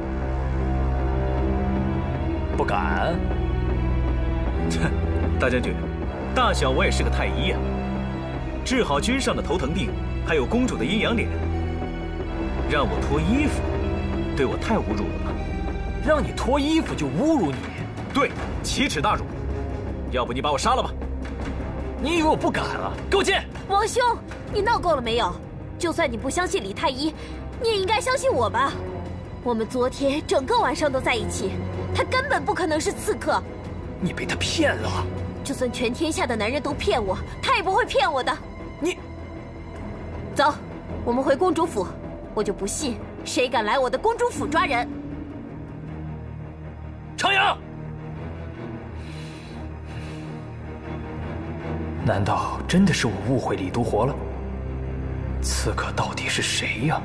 不敢？ 大将军，大小我也是个太医啊，治好君上的头疼病，还有公主的阴阳脸，让我脱衣服，对我太侮辱了吧？ 让你脱衣服就侮辱你？ 对，奇耻大辱。要不你把我杀了吧？ 你以为我不敢啊？给我进！ 王兄，你闹够了没有？就算你不相信李太医，你也应该相信我吧。我们昨天整个晚上都在一起，他根本不可能是刺客。 你被他骗了。 就算全天下的男人都骗我，他也不会骗我的。 你， 走，我们回公主府。我就不信谁敢来我的公主府抓人。 长阳，难道真的是我误会李独活了？刺客到底是谁呀？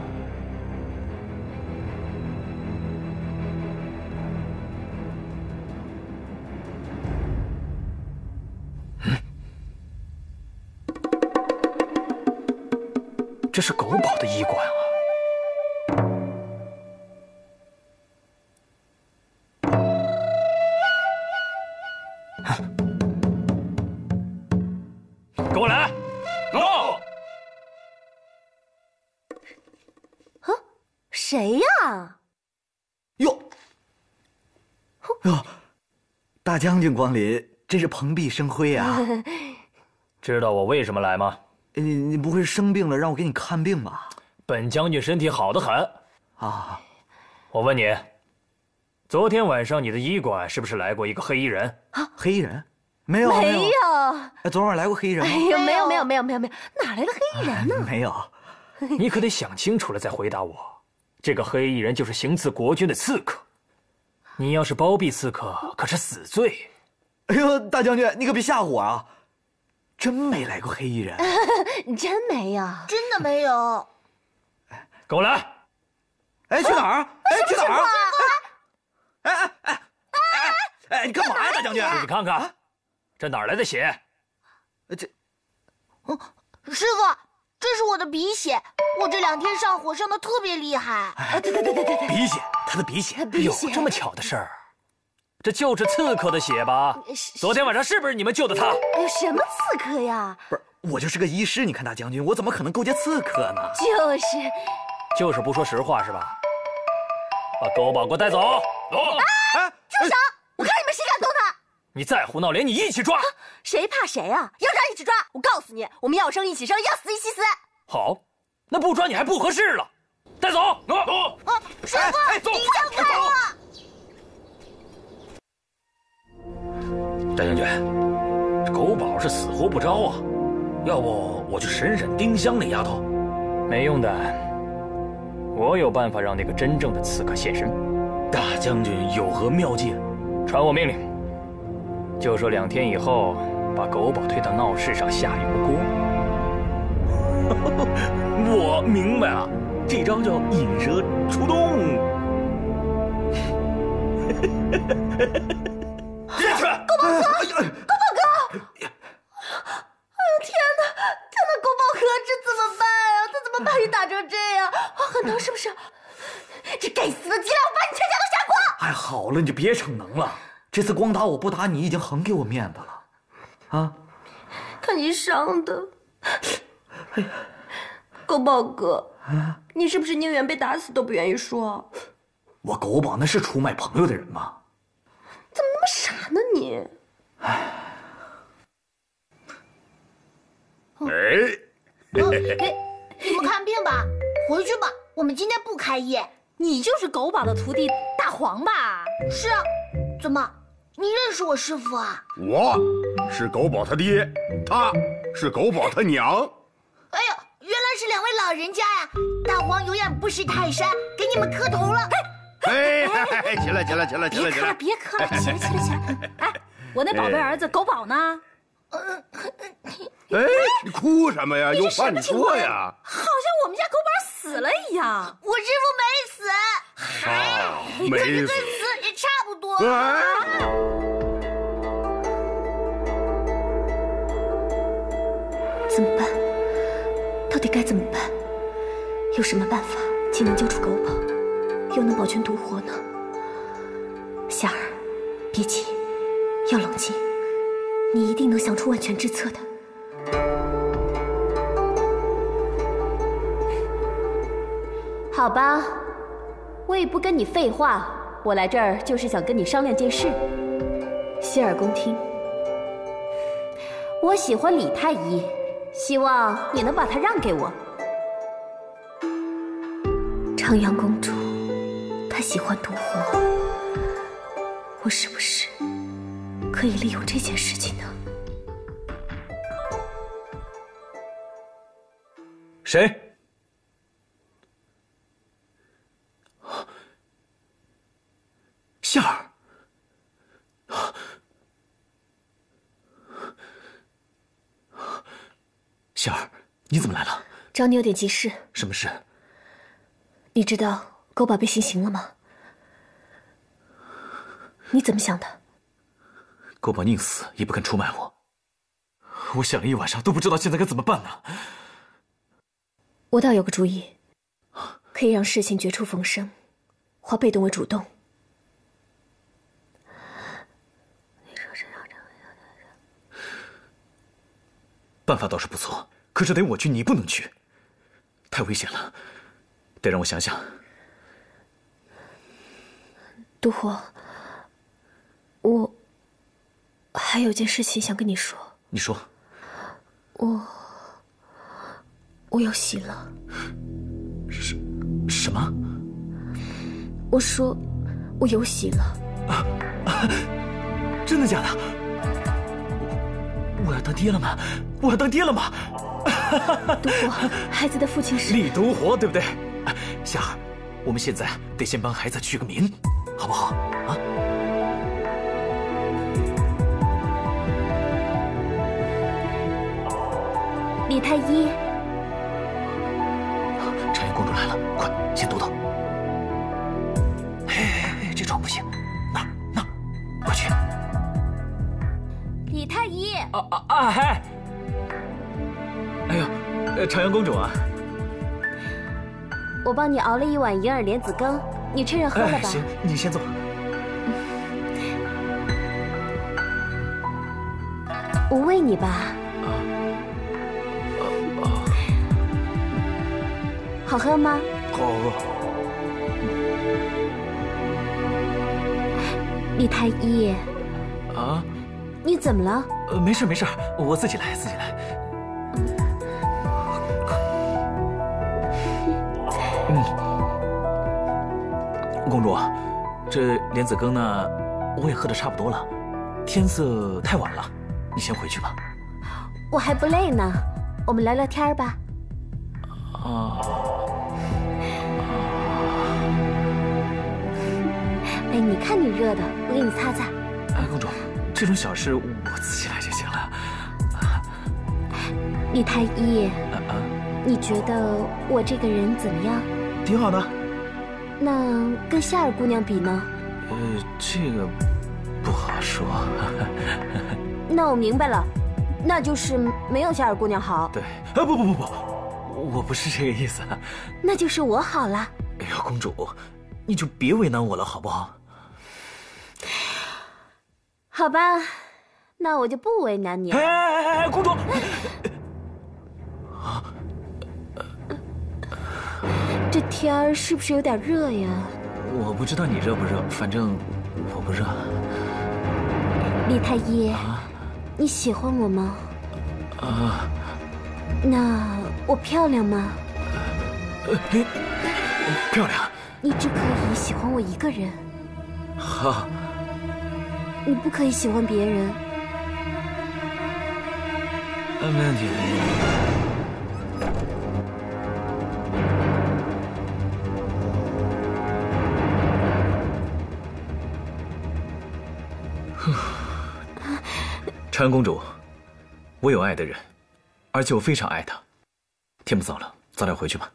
这是狗宝的医馆啊！跟我来！走！ 谁呀？ 哟，大将军光临，真是蓬荜生辉啊！ 知道我为什么来吗？ 你不会生病了让我给你看病吧？ 本将军身体好得很啊！ 我问你，昨天晚上你的医馆是不是来过一个黑衣人？ 啊，黑衣人？没有， 没有。 昨晚来过黑衣人吗？ 哎呀，没有，哪来的黑衣人呢？ 没有。 你可得想清楚了再回答我。这个黑衣人就是行刺国君的刺客，你要是包庇刺客，可是死罪。 哎呦，大将军，你可别吓唬我啊！真没来过黑衣人， 真没有， 真的没有。 跟我来！ 哎，去哪儿？哎，去哪儿？哎，你干嘛呀，大将军？ 你看看，这哪来的血？ 这， 师傅，这是我的鼻血，我这2天上火上的特别厉害。 对， 鼻血，他的鼻血， 有这么巧的事儿？这就是刺客的血吧？昨天晚上是不是你们救的他？ 哎呦，什么刺客呀？ 不是，我就是个医师，你看大将军，我怎么可能勾结刺客呢？ 就是不说实话是吧？把狗宝给我带走！走！ 住手！我看你们谁敢动他！ 你再胡闹，连你一起抓！ 谁怕谁啊？要抓一起抓！我告诉你，我们要生一起生，要死一起死！ 好，那不抓你还不合适了。带走！走！ 师傅，你放开我！ 大将军，这狗宝是死活不招啊！要不我去审审丁香那丫头？ 没用的，我有办法让那个真正的刺客现身。 大将军有何妙计？ 传我命令，就说2天以后把狗宝推到闹市上下油锅。 我明白了，这招叫引蛇出洞。 进去！狗宝哥！哎呦天哪！狗宝哥，这怎么办呀？他怎么把你打成这样？很疼是不是？这该死的伎俩，我把你全家都吓光！ 哎，好了，你就别逞能了。这次光打我不打你，已经很给我面子了，啊！ 看你伤的。哎呀，狗宝哥，你是不是宁愿被打死都不愿意说？ 我狗宝那是出卖朋友的人吗？ 怎么那么傻呢你？你们看病吧，回去吧，我们今天不开业。 你就是狗宝的徒弟大黄吧？ 是啊，怎么，你认识我师傅啊？ 我是狗宝他爹，他是狗宝他娘。 哎呀，原来是2位老人家呀！大黄有眼不识泰山，给你们磕头了。 哎，起来！ 别磕了，起来！哎，我那宝贝儿子狗宝呢？ 哎，你哭什么呀？有话你说呀！ 好像我们家狗宝死了一样。 我师傅没死， 没死， 跟死也差不多。 怎么办？到底该怎么办？有什么办法既能救出狗宝，又能保全独活呢？夏儿，别急，要冷静，你一定能想出万全之策的。好吧，我也不跟你废话，我来这儿就是想跟你商量件事。洗耳恭听。我喜欢李太医，希望你能把她让给我。长阳公主，她喜欢独活，我是不是可以利用这件事情呢？ 谁？夏儿。夏儿，你怎么来了？ 找你有点急事。 什么事？ 你知道狗宝被行刑了吗？你怎么想的？ 狗宝宁死也不肯出卖我，我想了一晚上都不知道现在该怎么办呢。 我倒有个主意，可以让事情绝处逢生，化被动为主动。 办法倒是不错，可是得我去，你不能去，太危险了，得让我想想。 独活，我还有件事情想跟你说。 你说。 我有喜了。 什么？ 我说我有喜了。 真的假的？我要当爹了吗？我要当爹了吗？ 独活，孩子的父亲是李独活，对不对？夏儿，我们现在得先帮孩子取个名，好不好？啊？ 李太医。 长阳公主来了，快先读读。哎，这床不行，那，快去。 李太医。 嗨。哎呦，长阳公主啊， 我帮你熬了一碗银耳莲子羹，你趁热喝了吧。 行，你先坐。 我喂你吧。好喝吗？ 好喝。 李太医。 啊？ 你怎么了？ 没事，我自己来。公主，这莲子羹呢，我也喝得差不多了，天色太晚了，你先回去吧。 我还不累呢，我们聊聊天吧。哎，你看你热的，我给你擦擦。 哎，公主，这种小事我自己来就行了。 李太医，你觉得我这个人怎么样？ 挺好的。 那跟夏儿姑娘比呢？ 这个不好说。 那我明白了，那就是没有夏儿姑娘好。 对，不，我不是这个意思。 那就是我好了。 哎呦，公主，你就别为难我了，好不好？ 好吧，那我就不为难你了。 哎，公主！ 这天儿是不是有点热呀？ 我不知道你热不热，反正我不热。 李太医，你喜欢我吗？那我漂亮吗？ 漂亮。 你只可以喜欢我一个人。 好。 你不可以喜欢别人。 没问题。长阳公主，我有爱的人， 而且我非常爱他。天不早了，早点回去吧。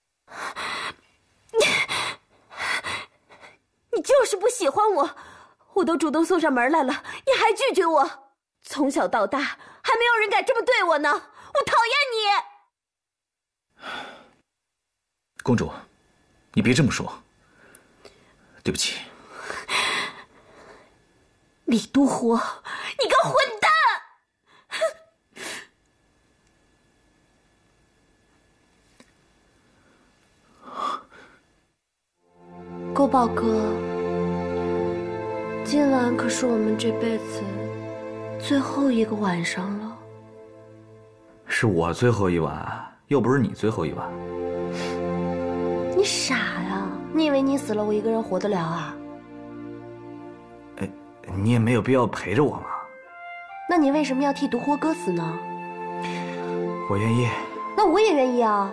你就是不喜欢我，我都主动送上门来了，你还拒绝我。从小到大，还没有人敢这么对我呢，我讨厌你。 公主，你别这么说。对不起。 李都火，你个混蛋！勾宝哥，今晚可是我们这辈子最后一个晚上了。 是我最后一晚，又不是你最后一晚。 你傻呀？你以为你死了，我一个人活得了啊？ 你也没有必要陪着我嘛。 那你为什么要替独活哥死呢？ 我愿意。 那我也愿意啊。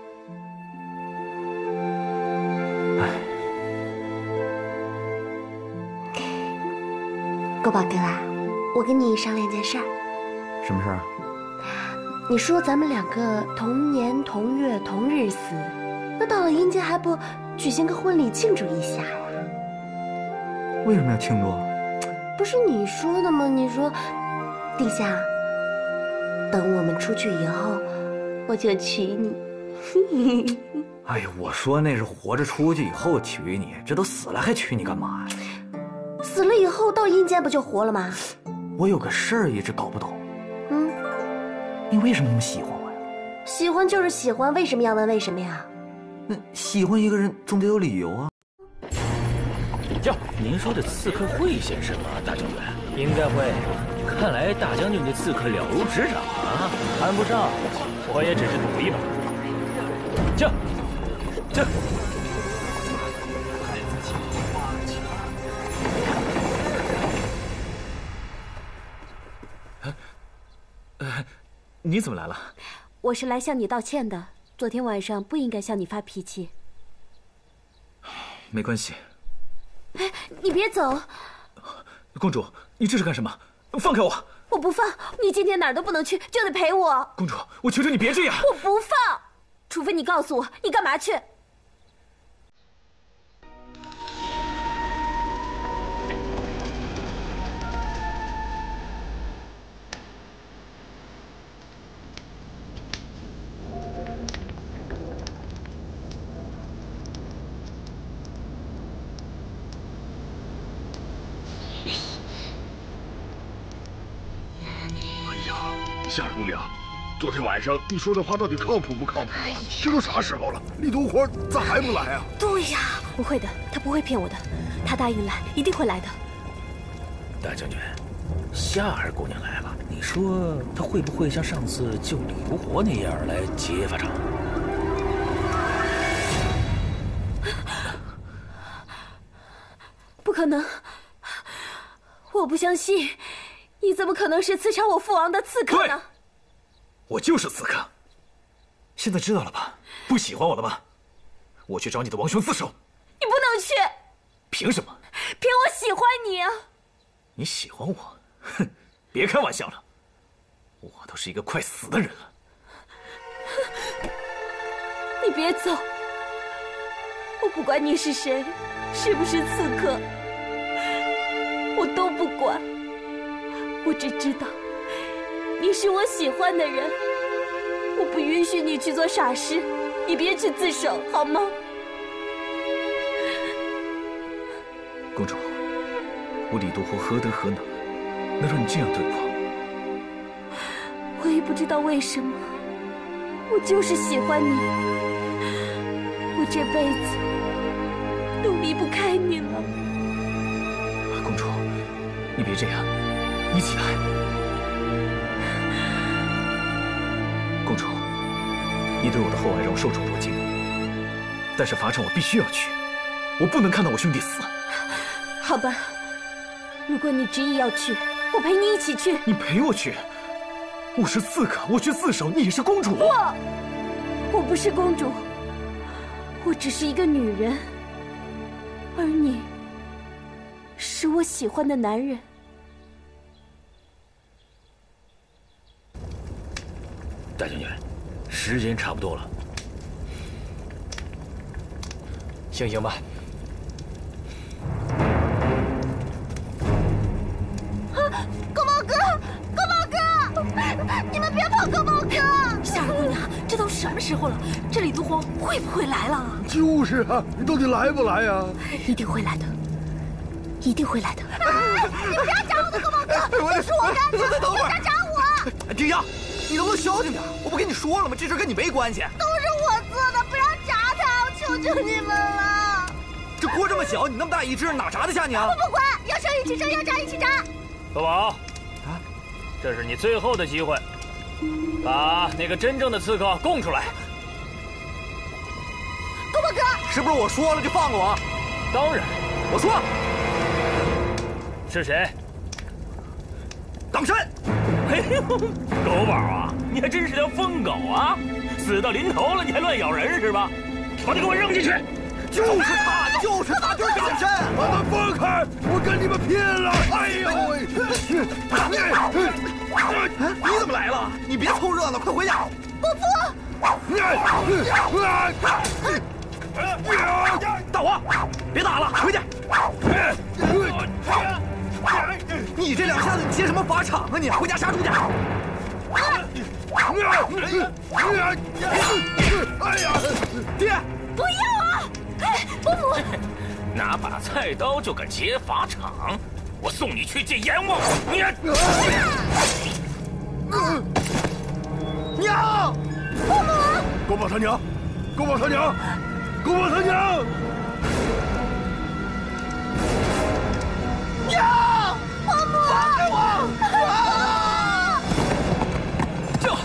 勾宝哥啊，我跟你商量件事儿。 什么事儿？ 你说咱们两个同年同月同日死，那到了阴间还不举行个婚礼庆祝一下呀？ 为什么要庆祝？ 不是你说的吗？你说，殿下，等我们出去以后，我就娶你。 哎呀，我说那是活着出去以后娶你，这都死了还娶你干嘛呀？ 死了以后到阴间不就活了吗？ 我有个事儿一直搞不懂。你为什么那么喜欢我呀？ 喜欢就是喜欢，为什么要问为什么呀？ 那喜欢一个人总得有理由啊。 您说的刺客会些什么？大将军应该会。看来大将军对刺客了如指掌啊！ 谈不上，我也只是赌一把。驾！ 你怎么来了？ 我是来向你道歉的。昨天晚上不应该向你发脾气。 没关系。 哎，你别走！ 公主，你这是干什么？放开我！ 我不放！你今天哪儿都不能去，就得陪我。 公主，我求求你别这样！ 我不放，除非你告诉我你干嘛去。 夏姑娘，昨天晚上你说的话到底靠谱不靠谱？这都啥时候了，李都火咋还不来啊？ 对呀，不会的，他不会骗我的，他答应来，一定会来的。 大将军，夏儿姑娘来了，你说她会不会像上次救李都火那样来劫法场？ 不可能，我不相信。你怎么可能是刺杀我父王的刺客呢？ 我就是刺客。现在知道了吧？不喜欢我了吧？我去找你的王兄自首。 你不能去。 凭什么？ 凭我喜欢你啊！ 你喜欢我？哼，别开玩笑了。我都是一个快死的人了。 你别走。我不管你是谁，是不是刺客，我都不管。我只知道，你是我喜欢的人，我不允许你去做傻事，你别去自首，好吗？ 公主，我李都火何德何能，能让你这样对我？ 我也不知道为什么，我就是喜欢你，我这辈子都离不开你了。 公主，你别这样。你起来，公主，你对我的厚爱让我受宠若惊，但是法场我必须要去，我不能看到我兄弟死。 好吧，如果你执意要去，我陪你一起去。 你陪我去？我是刺客，我去自首，你是公主。 我不是公主，我只是一个女人，而你是我喜欢的男人。 大将军，时间差不多了， 醒醒吧。 狗毛哥，狗毛哥，你们别跑，狗毛哥！ 夏儿姑娘，这都什么时候了？这李毒火会不会来了？ 就是啊，你到底来不来呀？ 一定会来的，一定会来的。 你不要扎我的狗毛哥，都是我干的，你不要扎我！ 丁香，你能不能消停点？我不跟你说了吗？这事跟你没关系。 都是我做的，不要扎他，我求求你们了。 这锅这么小，你那么大一只，哪扎得下你啊？ 我不管，要生一起生，要扎一起扎。 多宝，啊，这是你最后的机会，把那个真正的刺客供出来。 狗毛哥， 是不是我说了就放了我？ 当然， 我说是谁？ 党参。 哎呦，狗宝啊，你还真是条疯狗啊！死到临头了，你还乱咬人是吧？把他给我扔进去！ 就是他，就是他，就是党参！ 把他放开！我跟你们拼了！哎呦喂！ 你怎么来了？你别凑热闹，快回家！ 伯父！ 大王，别打了，回去！你这两下子，你接什么法场啊你？回家杀猪去！ 哎呀， 爹！ 不要啊！哎，伯父， 拿把菜刀就敢劫法场，我送你去见阎王！ 娘！ 伯母！ 狗宝他娘！狗宝他娘！狗宝他娘！ 娘！伯母！ 放开我！ 啊！ 这！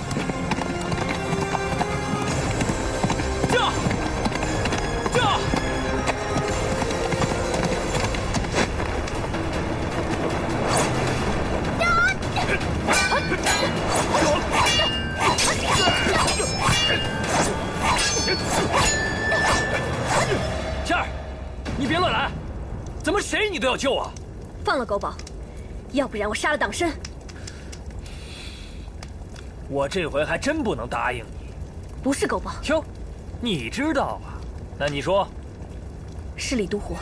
倩儿，你别乱来，怎么谁你都要救啊？ 放了狗宝，要不然我杀了党参。 我这回还真不能答应你。 不是狗宝。 哟，你知道啊？那你说？ 是李毒火。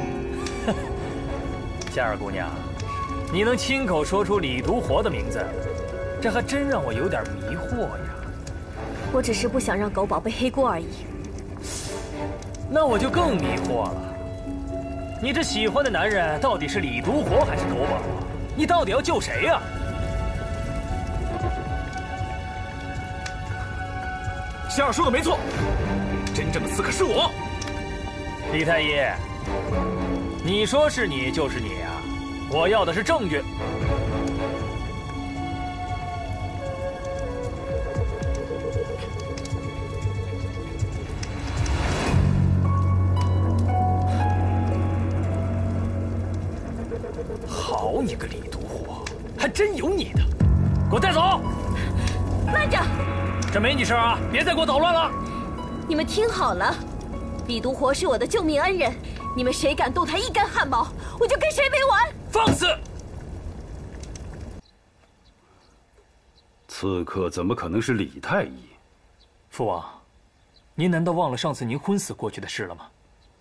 夏儿姑娘，你能亲口说出李毒火的名字，这还真让我有点迷惑呀。 我只是不想让狗宝背黑锅而已。 那我就更迷惑了。你这喜欢的男人到底是李毒火还是狗宝啊？你到底要救谁呀？ 夏儿说的没错，真正的刺客是我。 李太医，你说是你就是你啊！我要的是证据。好你个李毒火，还真有你的！给我带走！ 慢着！ 这没你事啊！别再给我捣乱了！ 你们听好了，李毒火是我的救命恩人，你们谁敢动他一根汗毛，我就跟谁没完！ 放肆！ 刺客怎么可能是李太医？ 父王，您难道忘了上次您昏死过去的事了吗？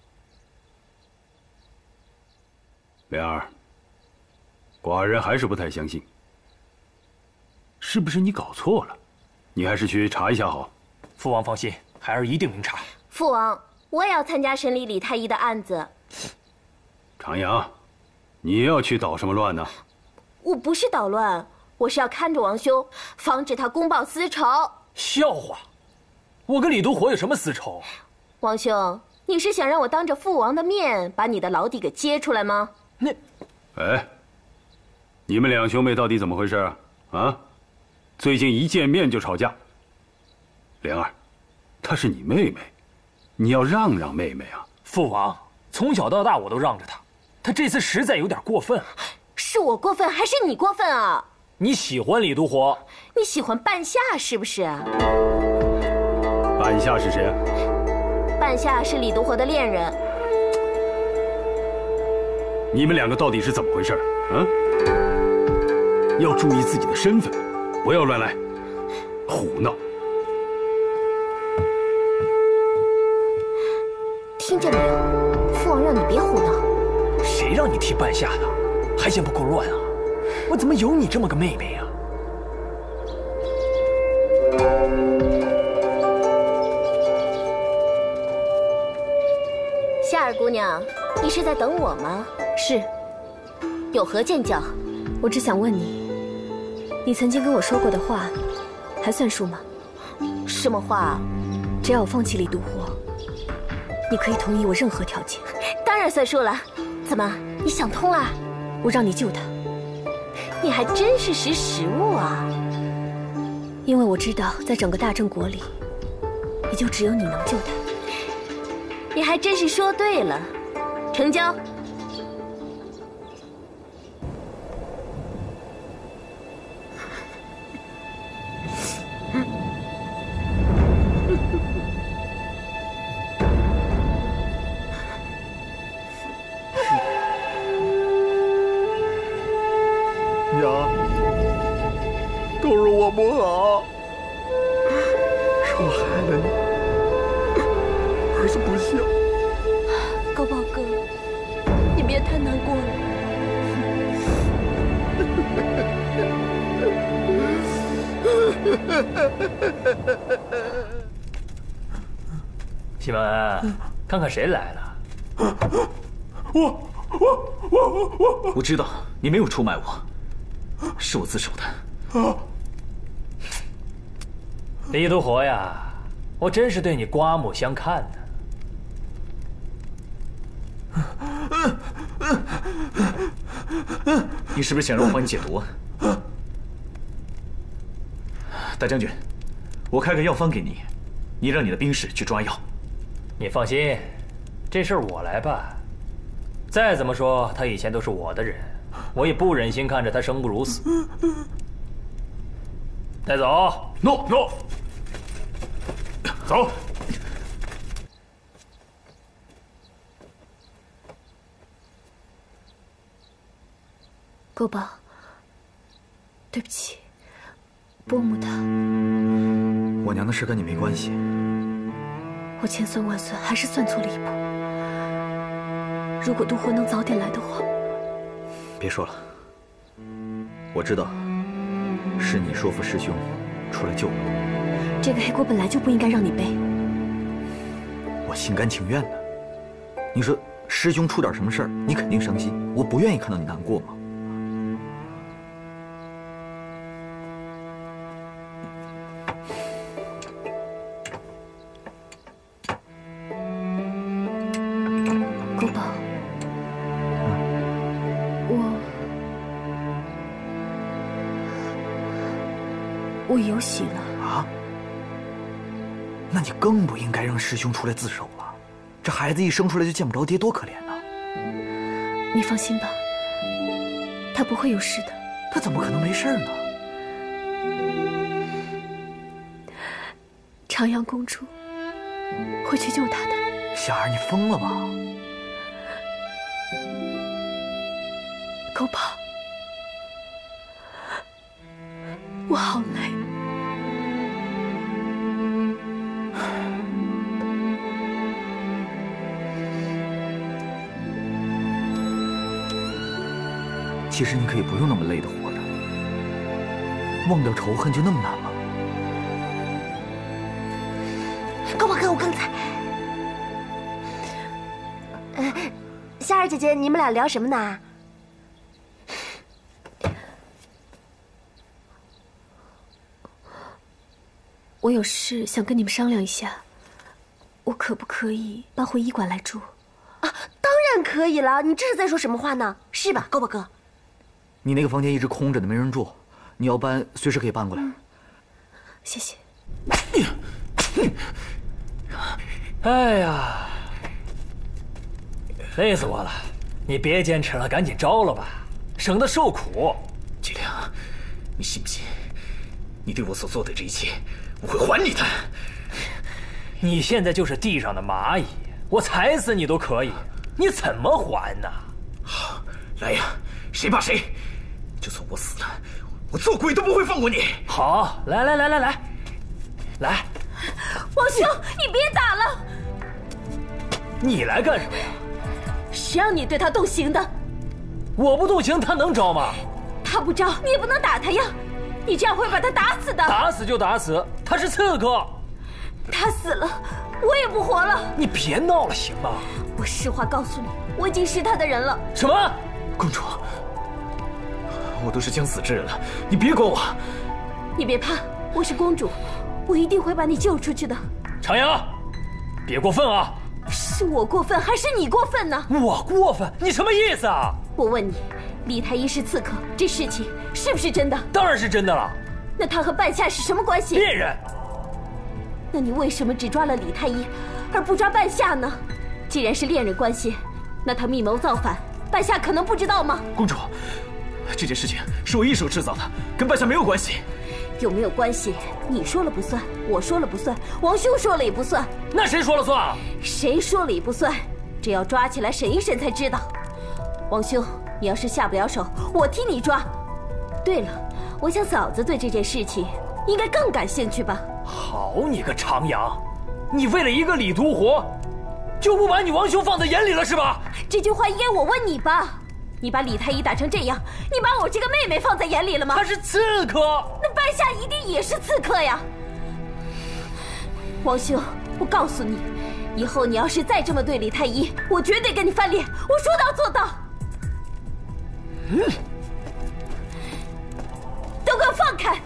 莲儿，寡人还是不太相信，是不是你搞错了？你还是去查一下好。 父王放心，孩儿一定明察。 父王，我也要参加审理李太医的案子。 长阳，你要去捣什么乱呢？ 我不是捣乱，我是要看着王兄，防止他公报私仇。 笑话！我跟李毒火有什么私仇？ 王兄，你是想让我当着父王的面把你的老底给揭出来吗？ 哎，你们两兄妹到底怎么回事啊？啊？最近一见面就吵架。莲儿，她是你妹妹，你要让让妹妹啊！ 父王，从小到大我都让着她，她这次实在有点过分。 是我过分还是你过分啊？ 你喜欢李毒火？ 你喜欢半夏是不是？ 半夏是谁啊？ 半夏是李毒火的恋人。 你们两个到底是怎么回事啊？要注意自己的身份，不要乱来。 胡闹！ 听见没有？父王让你别胡闹。 谁让你提半夏的？还嫌不够乱啊？我怎么有你这么个妹妹呀？ 夏儿姑娘，你是在等我吗？ 是。 有何见教？ 我只想问你，你曾经跟我说过的话，还算数吗？ 什么话？ 只要我放弃李独活，你可以同意我任何条件。 当然算数了。怎么，你想通了？ 我让你救他。 你还真是识时务啊！ 因为我知道，在整个大郑国里，也就只有你能救他。 你还真是说对了，成交。 娘，都是我不好，是我害了你。儿子不孝。 高宝哥，你别太难过了。 西门，看看谁来了。 我知道你没有出卖我，是我自首的。 李独活呀，我真是对你刮目相看呢。 你是不是想让我帮你解毒？大将军，我开个药方给你，你让你的兵士去抓药。 你放心，这事儿我来办。再怎么说，他以前都是我的人，我也不忍心看着他生不如死。带走 ！No， 走。 狗宝，对不起，伯母她…… 我娘的事跟你没关系。 我千算万算，还是算错了一步。如果独活能早点来的话…… 别说了，我知道，是你说服师兄出来救我。 这个黑锅本来就不应该让你背。 我心甘情愿的。你说师兄出点什么事儿，你肯定伤心，我不愿意看到你难过吗？ 狗宝，我有喜了啊！那你更不应该让师兄出来自首了。这孩子一生出来就见不着爹，多可怜呐！ 你放心吧，他不会有事的。 他怎么可能没事呢？ 长阳公主会去救他的。 夏儿，你疯了吧？ 狗宝，我好累。 其实你可以不用那么累的活着，忘掉仇恨就那么难吗？ 高宝哥，我刚才……夏儿姐姐，你们俩聊什么呢？ 我有事想跟你们商量一下，我可不可以搬回医馆来住？ 啊，当然可以了！你这是在说什么话呢？是吧，高宝哥？ 你那个房间一直空着的，没人住，你要搬，随时可以搬过来。 谢谢。 哎呀，累死我了！你别坚持了，赶紧招了吧，省得受苦。 季良，你信不信？你对我所做的这一切，我会还你的。 你现在就是地上的蚂蚁，我踩死你都可以，你怎么还呢？ 好，来呀，谁怕谁！就算我死了，我做鬼都不会放过你。 好，来， 来， 王兄，你别打了！ 你来干什么呀？ 谁让你对他动刑的？ 我不动刑，他能招吗？ 他不招，你也不能打他呀！你这样会把他打死的。 打死就打死，他是刺客。 他死了，我也不活了。 你别闹了，行吗？ 我实话告诉你，我已经是他的人了。 什么？ 公主，我都是将死之人了，你别管我。 你别怕，我是公主，我一定会把你救出去的。 常阳，别过分啊！ 是我过分还是你过分呢？ 我过分？你什么意思啊？ 我问你，李太医是刺客，这事情是不是真的？ 当然是真的了。 那他和半夏是什么关系？ 恋人。 那你为什么只抓了李太医，而不抓半夏呢？既然是恋人关系，那他密谋造反，半夏可能不知道吗？ 公主，这件事情是我一手制造的，跟半夏没有关系。 有没有关系？你说了不算，我说了不算，王兄说了也不算。 那谁说了算？ 谁说了也不算，这要抓起来审一审才知道。王兄，你要是下不了手，我替你抓。对了，我想嫂子对这件事情应该更感兴趣吧？ 好你个常阳，你为了一个李独活，就不把你王兄放在眼里了是吧？ 这句话应该我问你吧。你把李太医打成这样，你把我这个妹妹放在眼里了吗？ 她是刺客， 那半夏一定也是刺客呀。王兄，我告诉你，以后你要是再这么对李太医，我绝对跟你翻脸，我说到做到。都给我放开！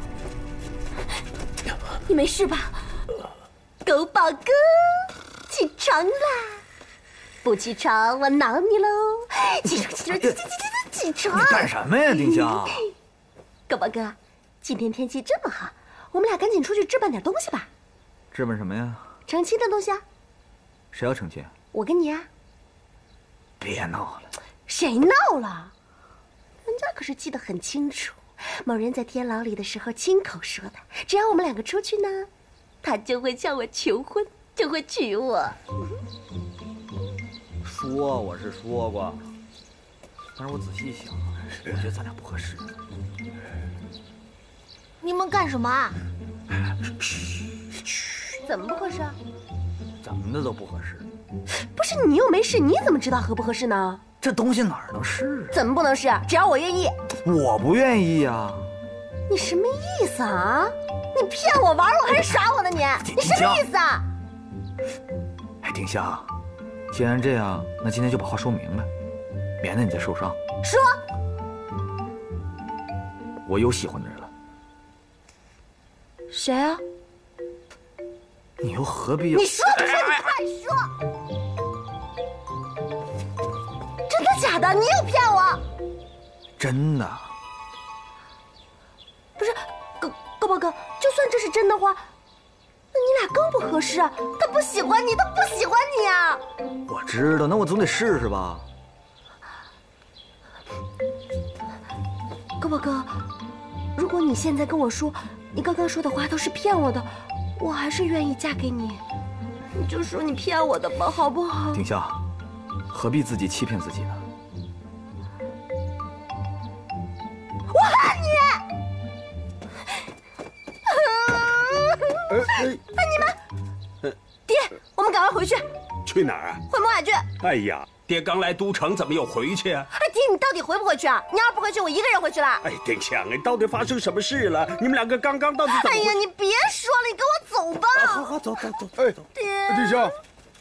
你没事吧？狗宝哥，起床啦！不起床，我挠你喽！起床，起床，起床！ 你干什么呀，丁香？ 狗宝哥，今天天气这么好，我们俩赶紧出去置办点东西吧。 置办什么呀？ 成亲的东西啊。 谁要成亲？ 我跟你啊。 别闹了。 谁闹了？人家可是记得很清楚，某人在天牢里的时候亲口说的，只要我们两个出去呢，他就会向我求婚，就会娶我。 我是说过，但是我仔细想，我觉得咱俩不合适。 你们干什么啊？ 怎么不合适啊？ 怎么的都不合适。 不是你又没事，你怎么知道合不合适呢？ 这东西哪儿能试？ 怎么不能试？只要我愿意。 我不愿意呀。 你什么意思啊？你骗我玩我还是耍我呢你？你什么意思啊？ 哎，丁香，既然这样，那今天就把话说明白，免得你再受伤。 说。 我有喜欢的人了。 谁啊？ 你又何必要？ 你说不说？你快说！真的假的？你又骗我？ 真的。 不是，狗宝哥，就算这是真的话，那你俩更不合适啊！他不喜欢你，他不喜欢你啊！ 我知道，那我总得试试吧。 狗宝哥，如果你现在跟我说，你刚刚说的话都是骗我的，我还是愿意嫁给你。你就说你骗我的吧，好不好？ 丁香，何必自己欺骗自己呢？ 我恨你！你们，爹，我们赶快回去。 去哪儿啊？ 回孟雅郡。 哎呀，爹刚来都城，怎么又回去啊？ 哎，爹，你到底回不回去啊？你要是不回去，我一个人回去了。 哎，丁香，哎，到底发生什么事了？你们两个刚刚到底怎么？ 哎呀，你别说了，你跟我走吧。 好，走。 哎， 爹， 丁香，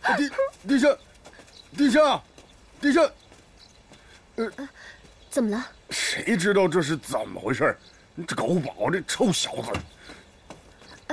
丁香， 怎么了？ 谁知道这是怎么回事？这狗宝，这臭小子！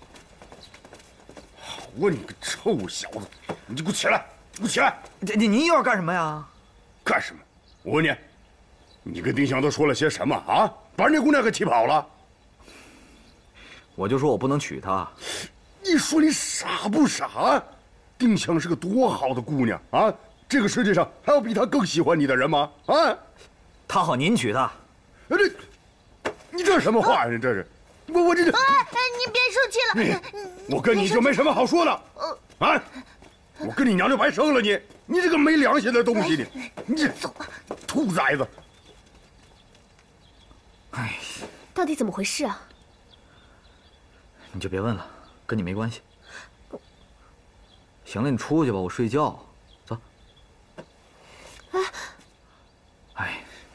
我你个臭小子，你就给我起来！给我起来！ 你又要干什么呀？ 干什么？我问你，你跟丁香都说了些什么啊？把人家姑娘给气跑了。 我就说我不能娶她。 你说你傻不傻？丁香是个多好的姑娘啊！这个世界上还有比她更喜欢你的人吗？啊！ 她好，您娶她。 你这什么话呀？这是，我这就…… 你别生气了。 我跟你就没什么好说的。啊！我跟你娘就白生了你这个没良心的东西你走吧，兔崽子！ 哎， 到底怎么回事啊？ 你就别问了， 跟你没关系。行了，你出去吧，我睡觉。走。哎。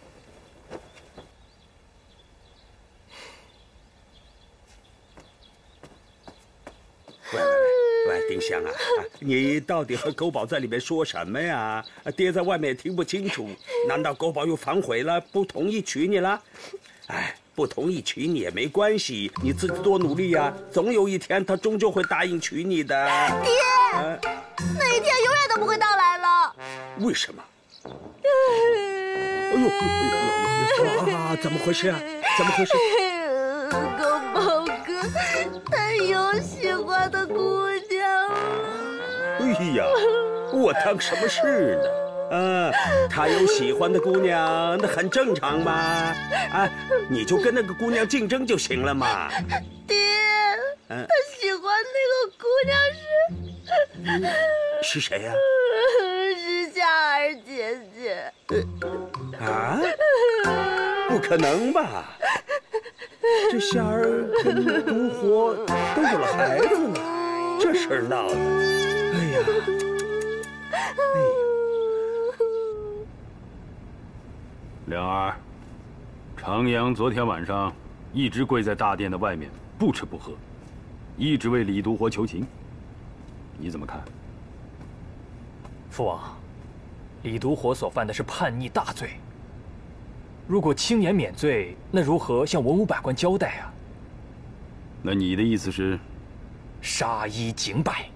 喂，丁香啊，你到底和狗宝在里面说什么呀？爹在外面也听不清楚。难道狗宝又反悔了，不同意娶你了？哎，不同意娶你也没关系，你自己多努力呀，总有一天他终究会答应娶你的。 爹，那一天永远都不会到来了。 为什么？哎呦，啊，怎么回事啊？怎么回事？ 狗宝哥，他有喜欢的姑娘了。 哎呀，我当什么事呢？他有喜欢的姑娘，那很正常嘛。啊，你就跟那个姑娘竞争就行了嘛。 爹，他喜欢那个姑娘是谁呀？ 是夏儿姐姐。 啊？不可能吧？这夏儿跟独活都有了孩子了，这事儿闹的，哎呀！ 良儿，常阳昨天晚上一直跪在大殿的外面，不吃不喝，一直为李独活求情，你怎么看？ 父王，李独活所犯的是叛逆大罪。如果轻言免罪，那如何向文武百官交代啊？ 那你的意思是， 杀一儆百。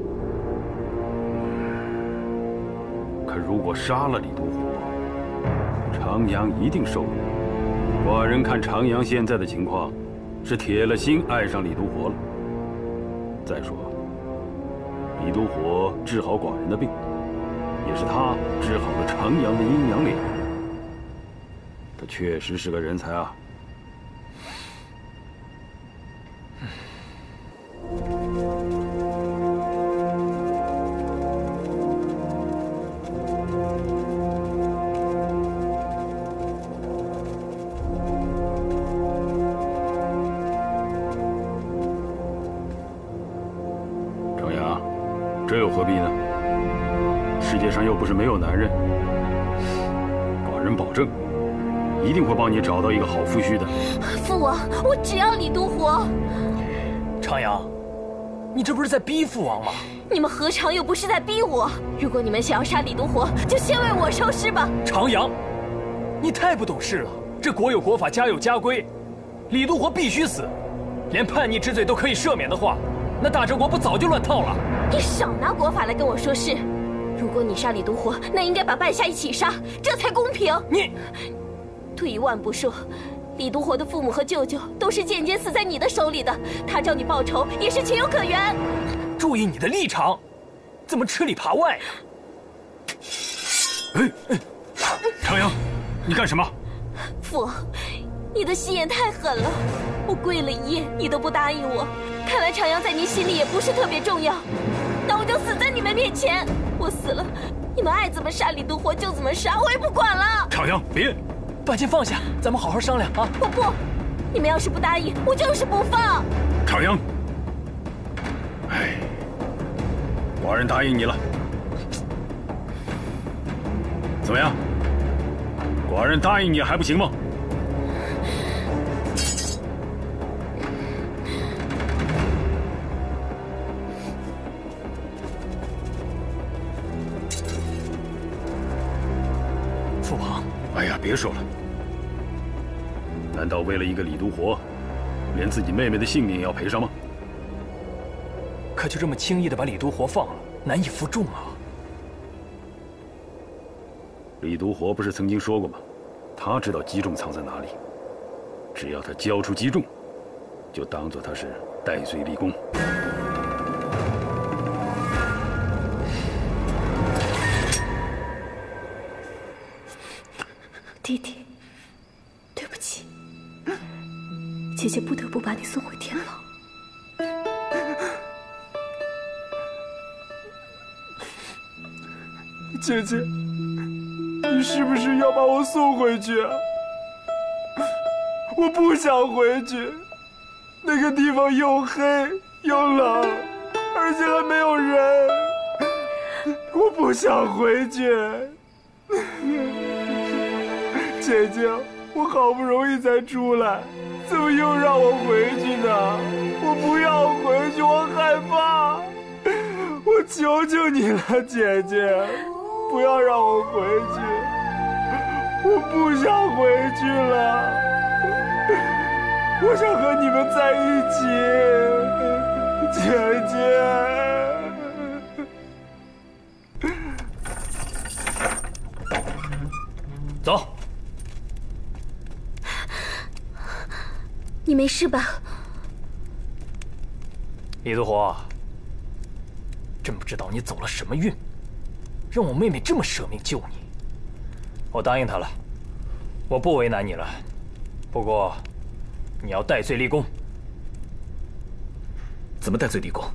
可如果杀了李独活，常阳一定受不了。寡人看常阳现在的情况，是铁了心爱上李独活了。再说，李独活治好寡人的病，也是他治好了常阳的阴阳脸。他确实是个人才啊！ 常阳，这又何必呢？世界上又不是没有男人。寡人保证，一定会帮你找到一个好夫婿的。 父王，我只要李独活。 常阳，你这不是在逼父王吗？ 你们何尝又不是在逼我？如果你们想要杀李独活，就先为我收尸吧。 常阳，你太不懂事了。这国有国法，家有家规，李独活必须死。连叛逆之罪都可以赦免的话，那大哲国不早就乱套了？ 你少拿国法来跟我说事。如果你杀李独活，那应该把半夏一起杀，这才公平。 你， 退一万步说，李独活的父母和舅舅都是间接死在你的手里的，他找你报仇也是情有可原。 注意你的立场，怎么吃里扒外呀？ 常阳，你干什么？ 父王，你的心眼太狠了，我跪了一夜，你都不答应我。看来常阳在您心里也不是特别重要，那我就死在你们面前。我死了，你们爱怎么杀李独活就怎么杀，我也不管了。 常阳，别， 把剑放下，咱们好好商量啊！ 不，你们要是不答应，我就是不放。 常阳，哎，寡人答应你了，怎么样？寡人答应你还不行吗？ 父王， 哎呀，别说了。难道为了一个李独活，连自己妹妹的性命也要赔上吗？ 可就这么轻易的把李独活放了，难以服众啊！ 李独活不是曾经说过吗？他知道击中藏在哪里，只要他交出击中，就当做他是戴罪立功。 弟弟，对不起，姐姐不得不把你送回天牢。 姐姐，你是不是要把我送回去啊？我不想回去，那个地方又黑又冷，而且还没有人，我不想回去。姐姐，我好不容易才出来，怎么又让我回去呢？我不要回去，我害怕。我求求你了，姐姐，不要让我回去，我不想回去了，我想和你们在一起，姐姐。 走。 你没事吧？ 李独活，真不知道你走了什么运，让我妹妹这么舍命救你。我答应她了，我不为难你了。不过，你要戴罪立功。 怎么戴罪立功？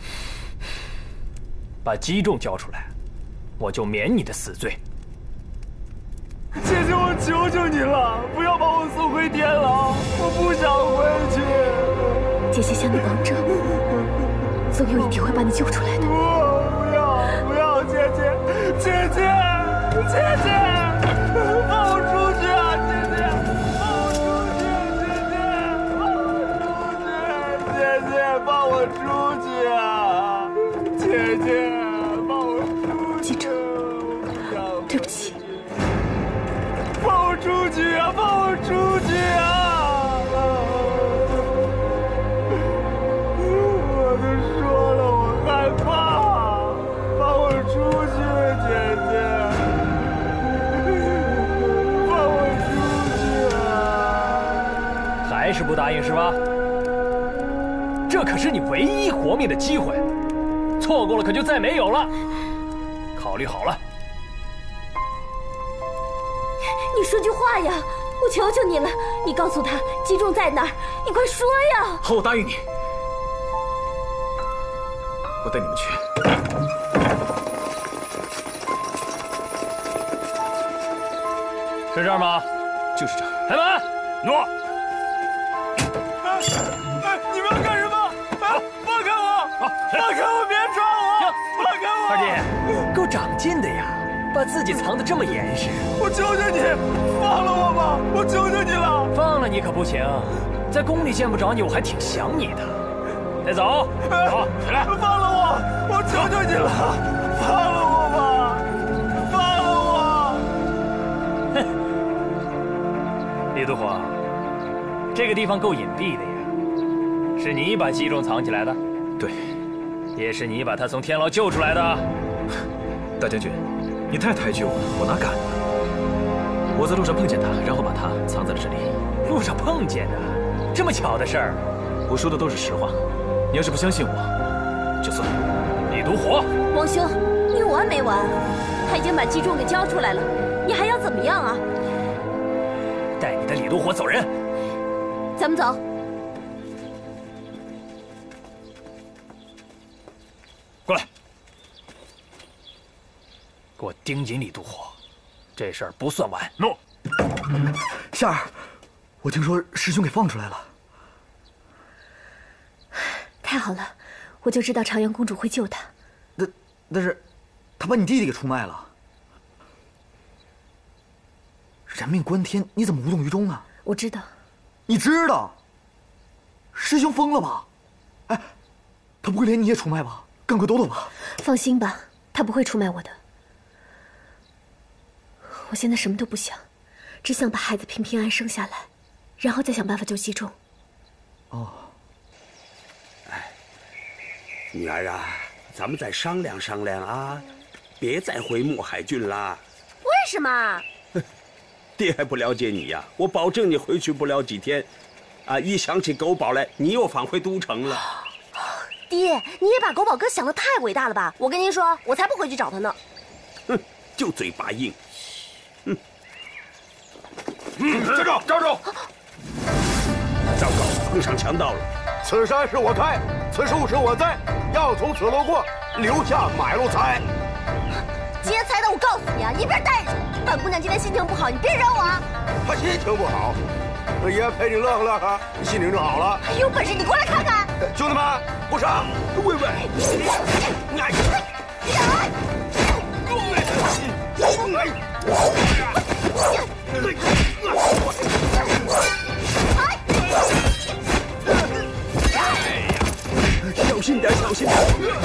把击中交出来，我就免你的死罪。 姐姐，我求求你了，不要把我送回天牢，我不想回去。 姐姐向你保证，总有一天会把你救出来的。 不要，姐姐，放我出去啊！姐姐，放我出去！姐姐，放我出去啊！姐姐，放我出去！ 记住，对不起。 放我出去啊！放我出去啊！我都说了，我害怕。放我出去，姐姐！放我出去啊！ 还是不答应是吧？这可是你唯一活命的机会，错过了可就再没有了。考虑好了。 你说句话呀！我求求你了，你告诉他击中在哪儿，你快说呀！ 好，我答应你，我带你们去。 是这儿吗？ 就是这儿。 开门！ 诺。你们要干什么？放开我！放开我！别抓我！放开我！ 二弟，够长进的呀！把自己藏得这么严实， 我求求你，放了我吧！我求求你了， 放了你可不行，在宫里见不着你，我还挺想你的。带走，好，起来， 放了我！我求求你了，放了我吧，放了我！ 哼，李独活，这个地方够隐蔽的呀，是你把击中藏起来的？ 对， 也是你把他从天牢救出来的。 大将军。你太抬举我了，我哪敢呢？我在路上碰见他，然后把他藏在了这里。 路上碰见的，这么巧的事儿？ 我说的都是实话。你要是不相信我，就算了。 李独活， 王兄，你有完没完？他已经把击中给交出来了，你还要怎么样啊？ 带你的李独活走人。 咱们走。 过来。给我盯紧李独活，这事儿不算完。 诺。夏儿，我听说师兄给放出来了。 太好了，我就知道长阳公主会救他。 但是，他把你弟弟给出卖了。人命关天，你怎么无动于衷呢？ 我知道。 你知道？师兄疯了吧？哎，他不会连你也出卖吧？赶快躲躲吧。 放心吧，他不会出卖我的。我现在什么都不想，只想把孩子平平安安生下来，然后再想办法救击中。 哦。 哎，女儿啊，咱们再商量商量啊，别再回木海郡啦。 为什么？ 爹还不了解你呀，我保证你回去不了几天，啊，一想起狗宝来，你又返回都城了。 爹，你也把狗宝哥想得太伟大了吧？我跟您说，我才不回去找他呢。 哼，就嘴巴硬。 站住！站住！ 糟糕，碰上强盗了。 此山是我开，此树是我栽，要从此路过，留下买路财。 劫财的，我告诉你啊，一边待着。本姑娘今天心情不好，你别惹我啊。 她心情不好，爷陪你乐呵乐呵，心情就好了。 有本事你过来看看。 兄弟们，不上！ 喂喂，小心点，小心点！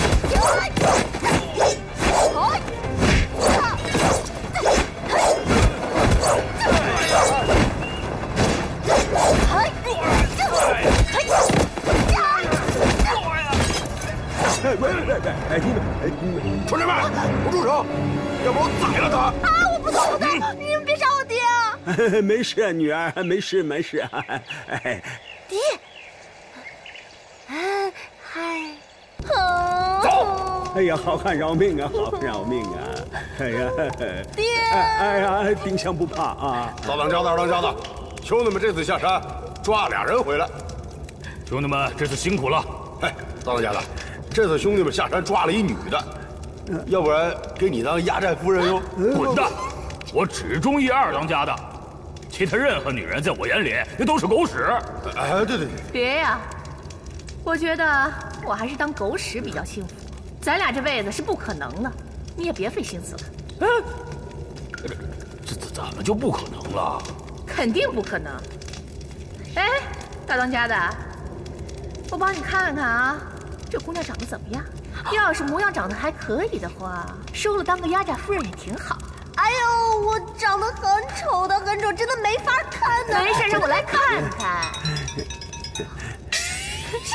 同志们，不住手，要不我宰了他！ 啊，我不走，不走，你们别杀我爹啊！ 没事，女儿，没事，没事。 爹，嗨， 走！哎呀，好汉饶命啊，好汉饶命啊！哎呀， 爹！ 哎呀，丁香不怕啊！ 大当家的，二当家的，兄弟们这次下山抓2人回来。 兄弟们这次辛苦了。 哎，大当家的，这次兄弟们下山抓了一女的，要不然给你当压寨夫人哟！ 滚蛋！我只中意二当家的，其他任何女人在我眼里那都是狗屎。 哎，对对对， 别呀！我觉得我还是当狗屎比较幸福。咱俩这辈子是不可能的，你也别费心思了。 这怎么就不可能了？ 肯定不可能。哎，大当家的，我帮你看看啊，这姑娘长得怎么样？要是模样长得还可以的话，收了当个压寨夫人也挺好。 哎呦，我长得很丑的，很丑，真的没法看的。 没事，让我来看看。 是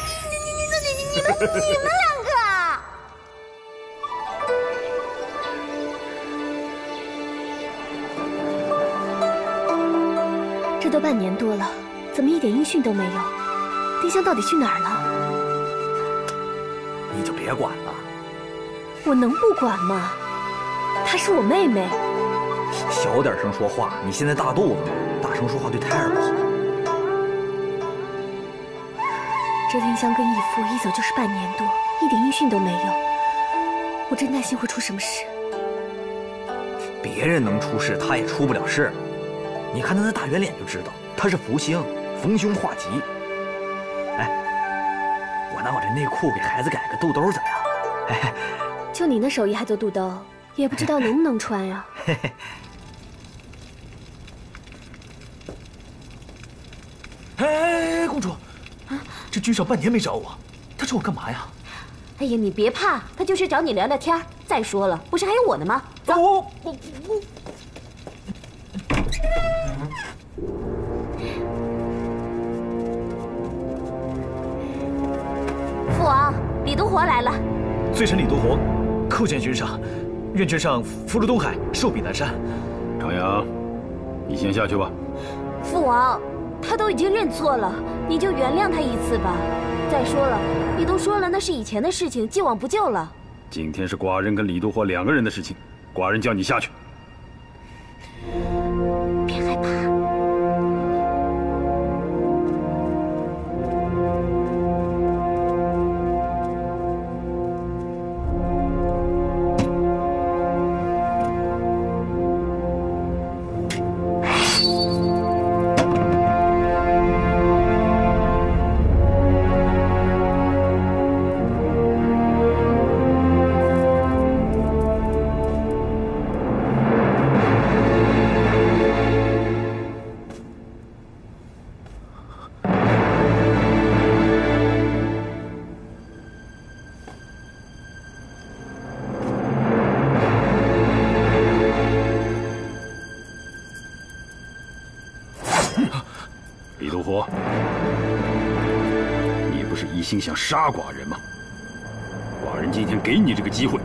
你们两个啊！ 这都半年多了，怎么一点音讯都没有？丁香到底去哪儿了？ 你就别管了。 我能不管吗？她是我妹妹。 小点声说话，你现在大肚子呢，大声说话对胎儿不好。 这丁香跟义父一走就是半年多，一点音讯都没有，我真担心会出什么事。 别人能出事，他也出不了事。你看他那大圆脸就知道，他是福星，逢凶化吉。哎，我拿我这内裤给孩子改个肚兜怎么样？哎， 就你那手艺还做肚兜，也不知道能不能穿呀。 哎，公主，这君上半年没找我，他找我干嘛呀？ 哎呀，你别怕，他就是找你聊聊天。再说了，不是还有我呢吗？走。 父王，李都活来了。 罪臣李都活，叩见君上，愿君上福如东海，寿比南山。 长阳，你先下去吧。 父王，他都已经认错了，你就原谅他一次吧。再说了，你都说了那是以前的事情，既往不咎了。 今天是寡人跟李都活2个人的事情，寡人叫你下去。 别害怕。 李都活，你不是一心想杀寡人吗？寡人今天给你这个机会，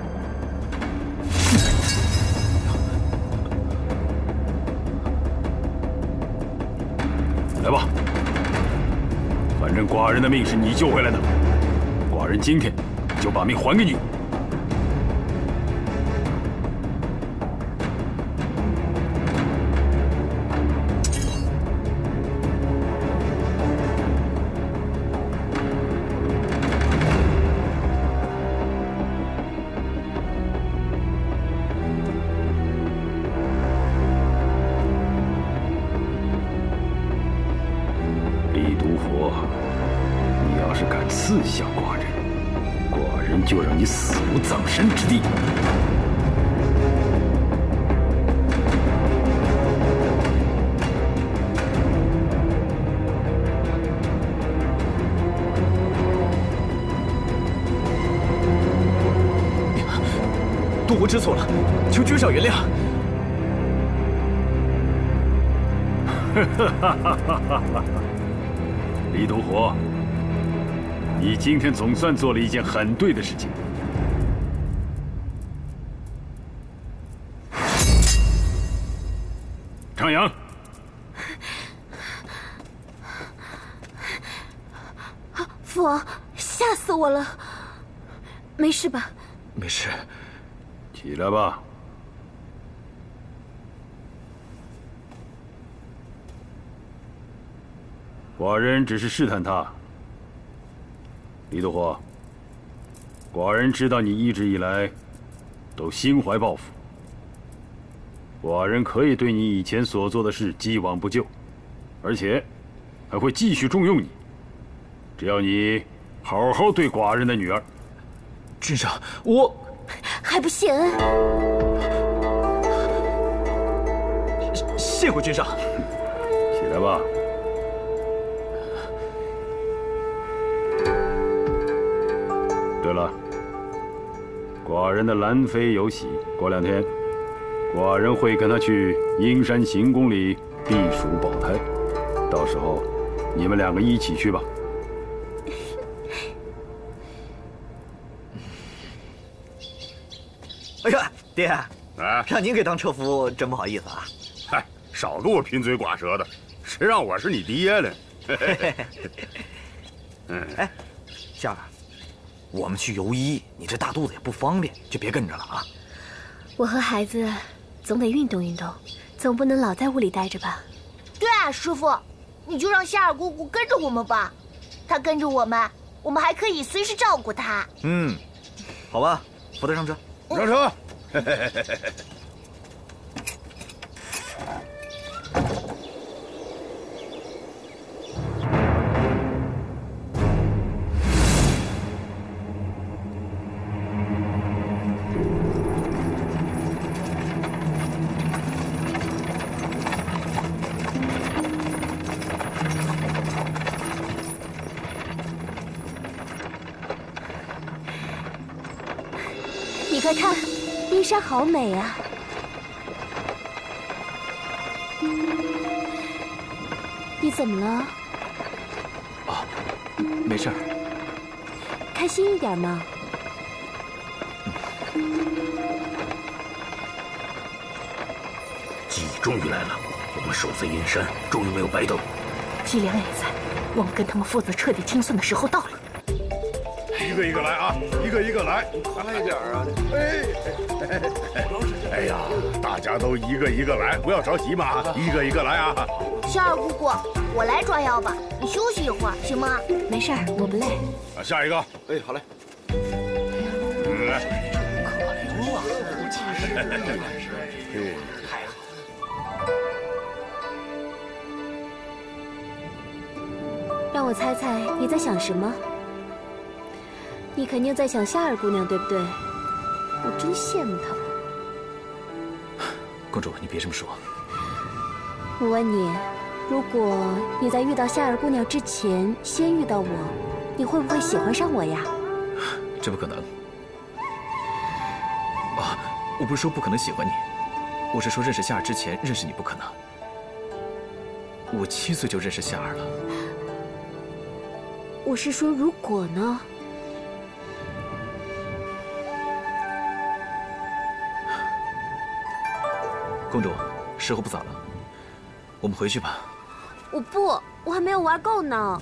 来吧。反正寡人的命是你救回来的，寡人今天就把命还给你。 刺向寡人，寡人就让你死无葬身之地。 多无知错了，求君上原谅。 李独活，你今天总算做了一件很对的事情。长阳， 父王，吓死我了！没事吧？ 没事。 起来吧。寡人只是试探他。李独活，寡人知道你一直以来都心怀抱负，寡人可以对你以前所做的事既往不咎，而且还会继续重用你，只要你好好对寡人的女儿。 君上，我还不谢恩？ 谢过君上。 起来吧。对了，寡人的兰妃有喜，过2天，寡人会跟她去阴山行宫里避暑保胎，到时候你们2个一起去吧。 哎呀，爹，让您给当车夫真不好意思啊。 嗨，少给我贫嘴寡舌的，谁让我是你爹呢？ 哎，夏儿，我们去游医，你这大肚子也不方便，就别跟着了啊。 我和孩子总得运动运动，总不能老在屋里待着吧？ 对啊，师傅，你就让夏尔姑姑跟着我们吧，她跟着我们，我们还可以随时照顾她。 嗯，好吧，扶她上车。 上车。 你快看，阴山好美啊！你怎么了？ 啊，没事儿。 开心一点嘛。 季终于来了，我们守在阴山，终于没有白等。 季良也在，我们跟他们父子彻底清算的时候到了。 一个一个来啊，一个一个来，快点啊！哎呀，大家都一个一个来，不要着急嘛，一个一个来啊！ 夏尔姑姑，我来抓药吧，你休息一会儿行吗？ 没事儿，我不累。 啊，下一个。 哎，好嘞。 来。 可怜啊， 太好。 让我猜猜你在想什么？你肯定在想夏尔姑娘，对不对？我真羡慕她。 公主，你别这么说。 我问你，如果你在遇到夏尔姑娘之前先遇到我，你会不会喜欢上我呀？ 这不可能。啊，我不是说不可能喜欢你，我是说认识夏尔之前认识你不可能。我7岁就认识夏尔了。 我是说，如果呢？ 公主，时候不早了，我们回去吧。 我不，我还没有玩够呢。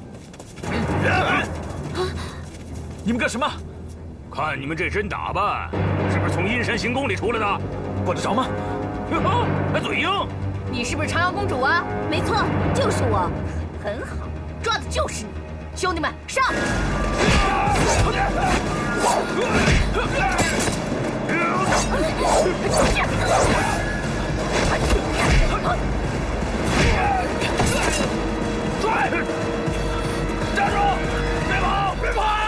你们干什么？ 看你们这身打扮，是不是从阴山行宫里出来的？ 管得着吗？ 还嘴硬！ 你是不是长瑶公主啊？ 没错，就是我。 很好，抓的就是你。兄弟们，上！ 追！站住！别跑！别跑！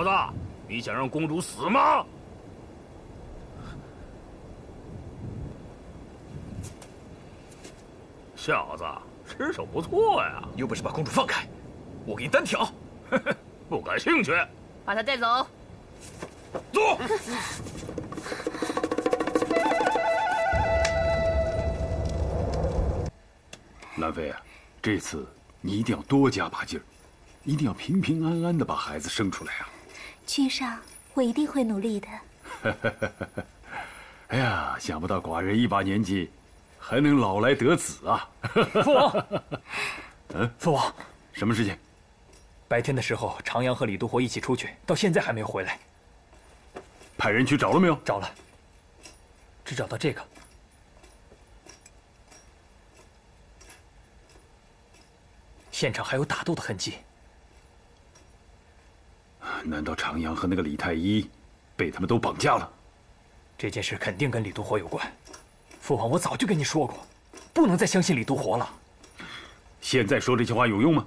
小子，你想让公主死吗？小子，身手不错呀！ 有本事把公主放开，我给你单挑。 不感兴趣。 把他带走。 走。 兰妃啊，这次你一定要多加把劲儿，一定要平平安安的把孩子生出来啊！ 君上，我一定会努力的。 哎呀，想不到寡人一把年纪，还能老来得子啊！ 父王，父王， 什么事情？ 白天的时候，长阳和李都活一起出去，到现在还没有回来。 派人去找了没有？ 找了，只找到这个。现场还有打斗的痕迹。 难道长阳和那个李太医被他们都绑架了？ 这件事肯定跟李都活有关。父王，我早就跟你说过，不能再相信李都活了。 现在说这些话有用吗？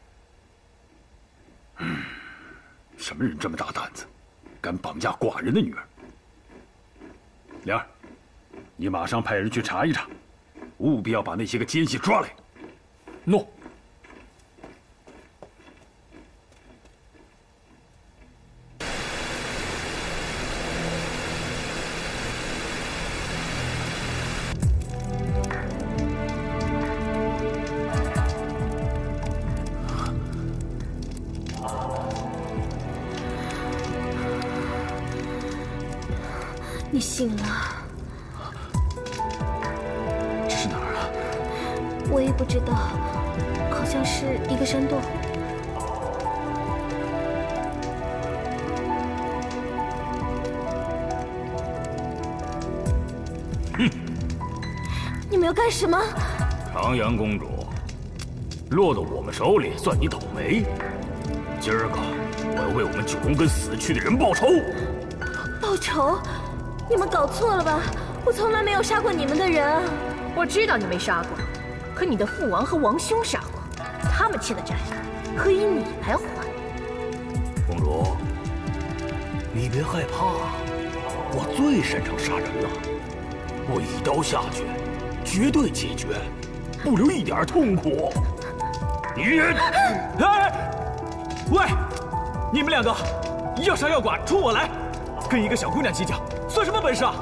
什么人这么大胆子，敢绑架寡人的女儿？莲儿，你马上派人去查一查，务必要把那些个奸细抓来。 诺。 你醒了。 这是哪儿啊？ 我也不知道，好像是一个山洞。 哼！ 你们要干什么？ 长阳公主，落到我们手里算你倒霉。今儿个我要为我们九宫跟死去的人报仇。 报仇？你们搞错了吧？我从来没有杀过你们的人。 我知道你没杀过，可你的父王和王兄杀过，他们欠的债可以你来还。 公主，你别害怕，我最擅长杀人了，我一刀下去，绝对解决，不留一点痛苦。你， 喂，你们两个要杀要剐，冲我来！跟一个小姑娘计较，算什么本事啊？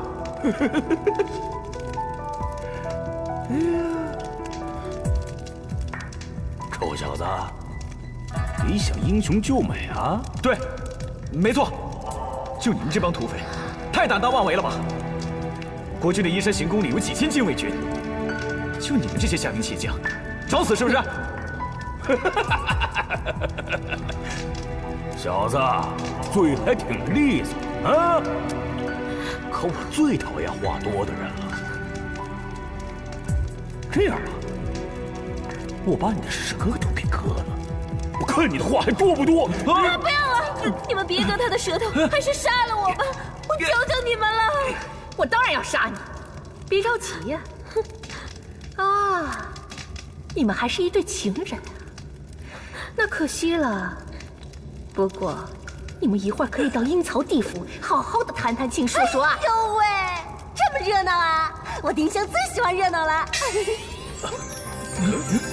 臭小子，你想英雄救美啊？ 对，没错，就你们这帮土匪，太胆大妄为了吧？国军的依山行宫里有几千禁卫军，就你们这些下兵骑将，找死是不是？ 小子，嘴还挺利索啊！可我最讨厌话多的人了。这样吧，我把你的舌头给割了，我看你的话还多不多啊！ 不要了，你们别割他的舌头，还是杀了我吧！我求求你们了！ 我当然要杀你，别着急呀。啊，你们还是一对情人啊，那可惜了。不过，你们一会儿可以到阴曹地府好好的谈谈情说说啊！ 哎呦喂，这么热闹啊！我丁香最喜欢热闹了。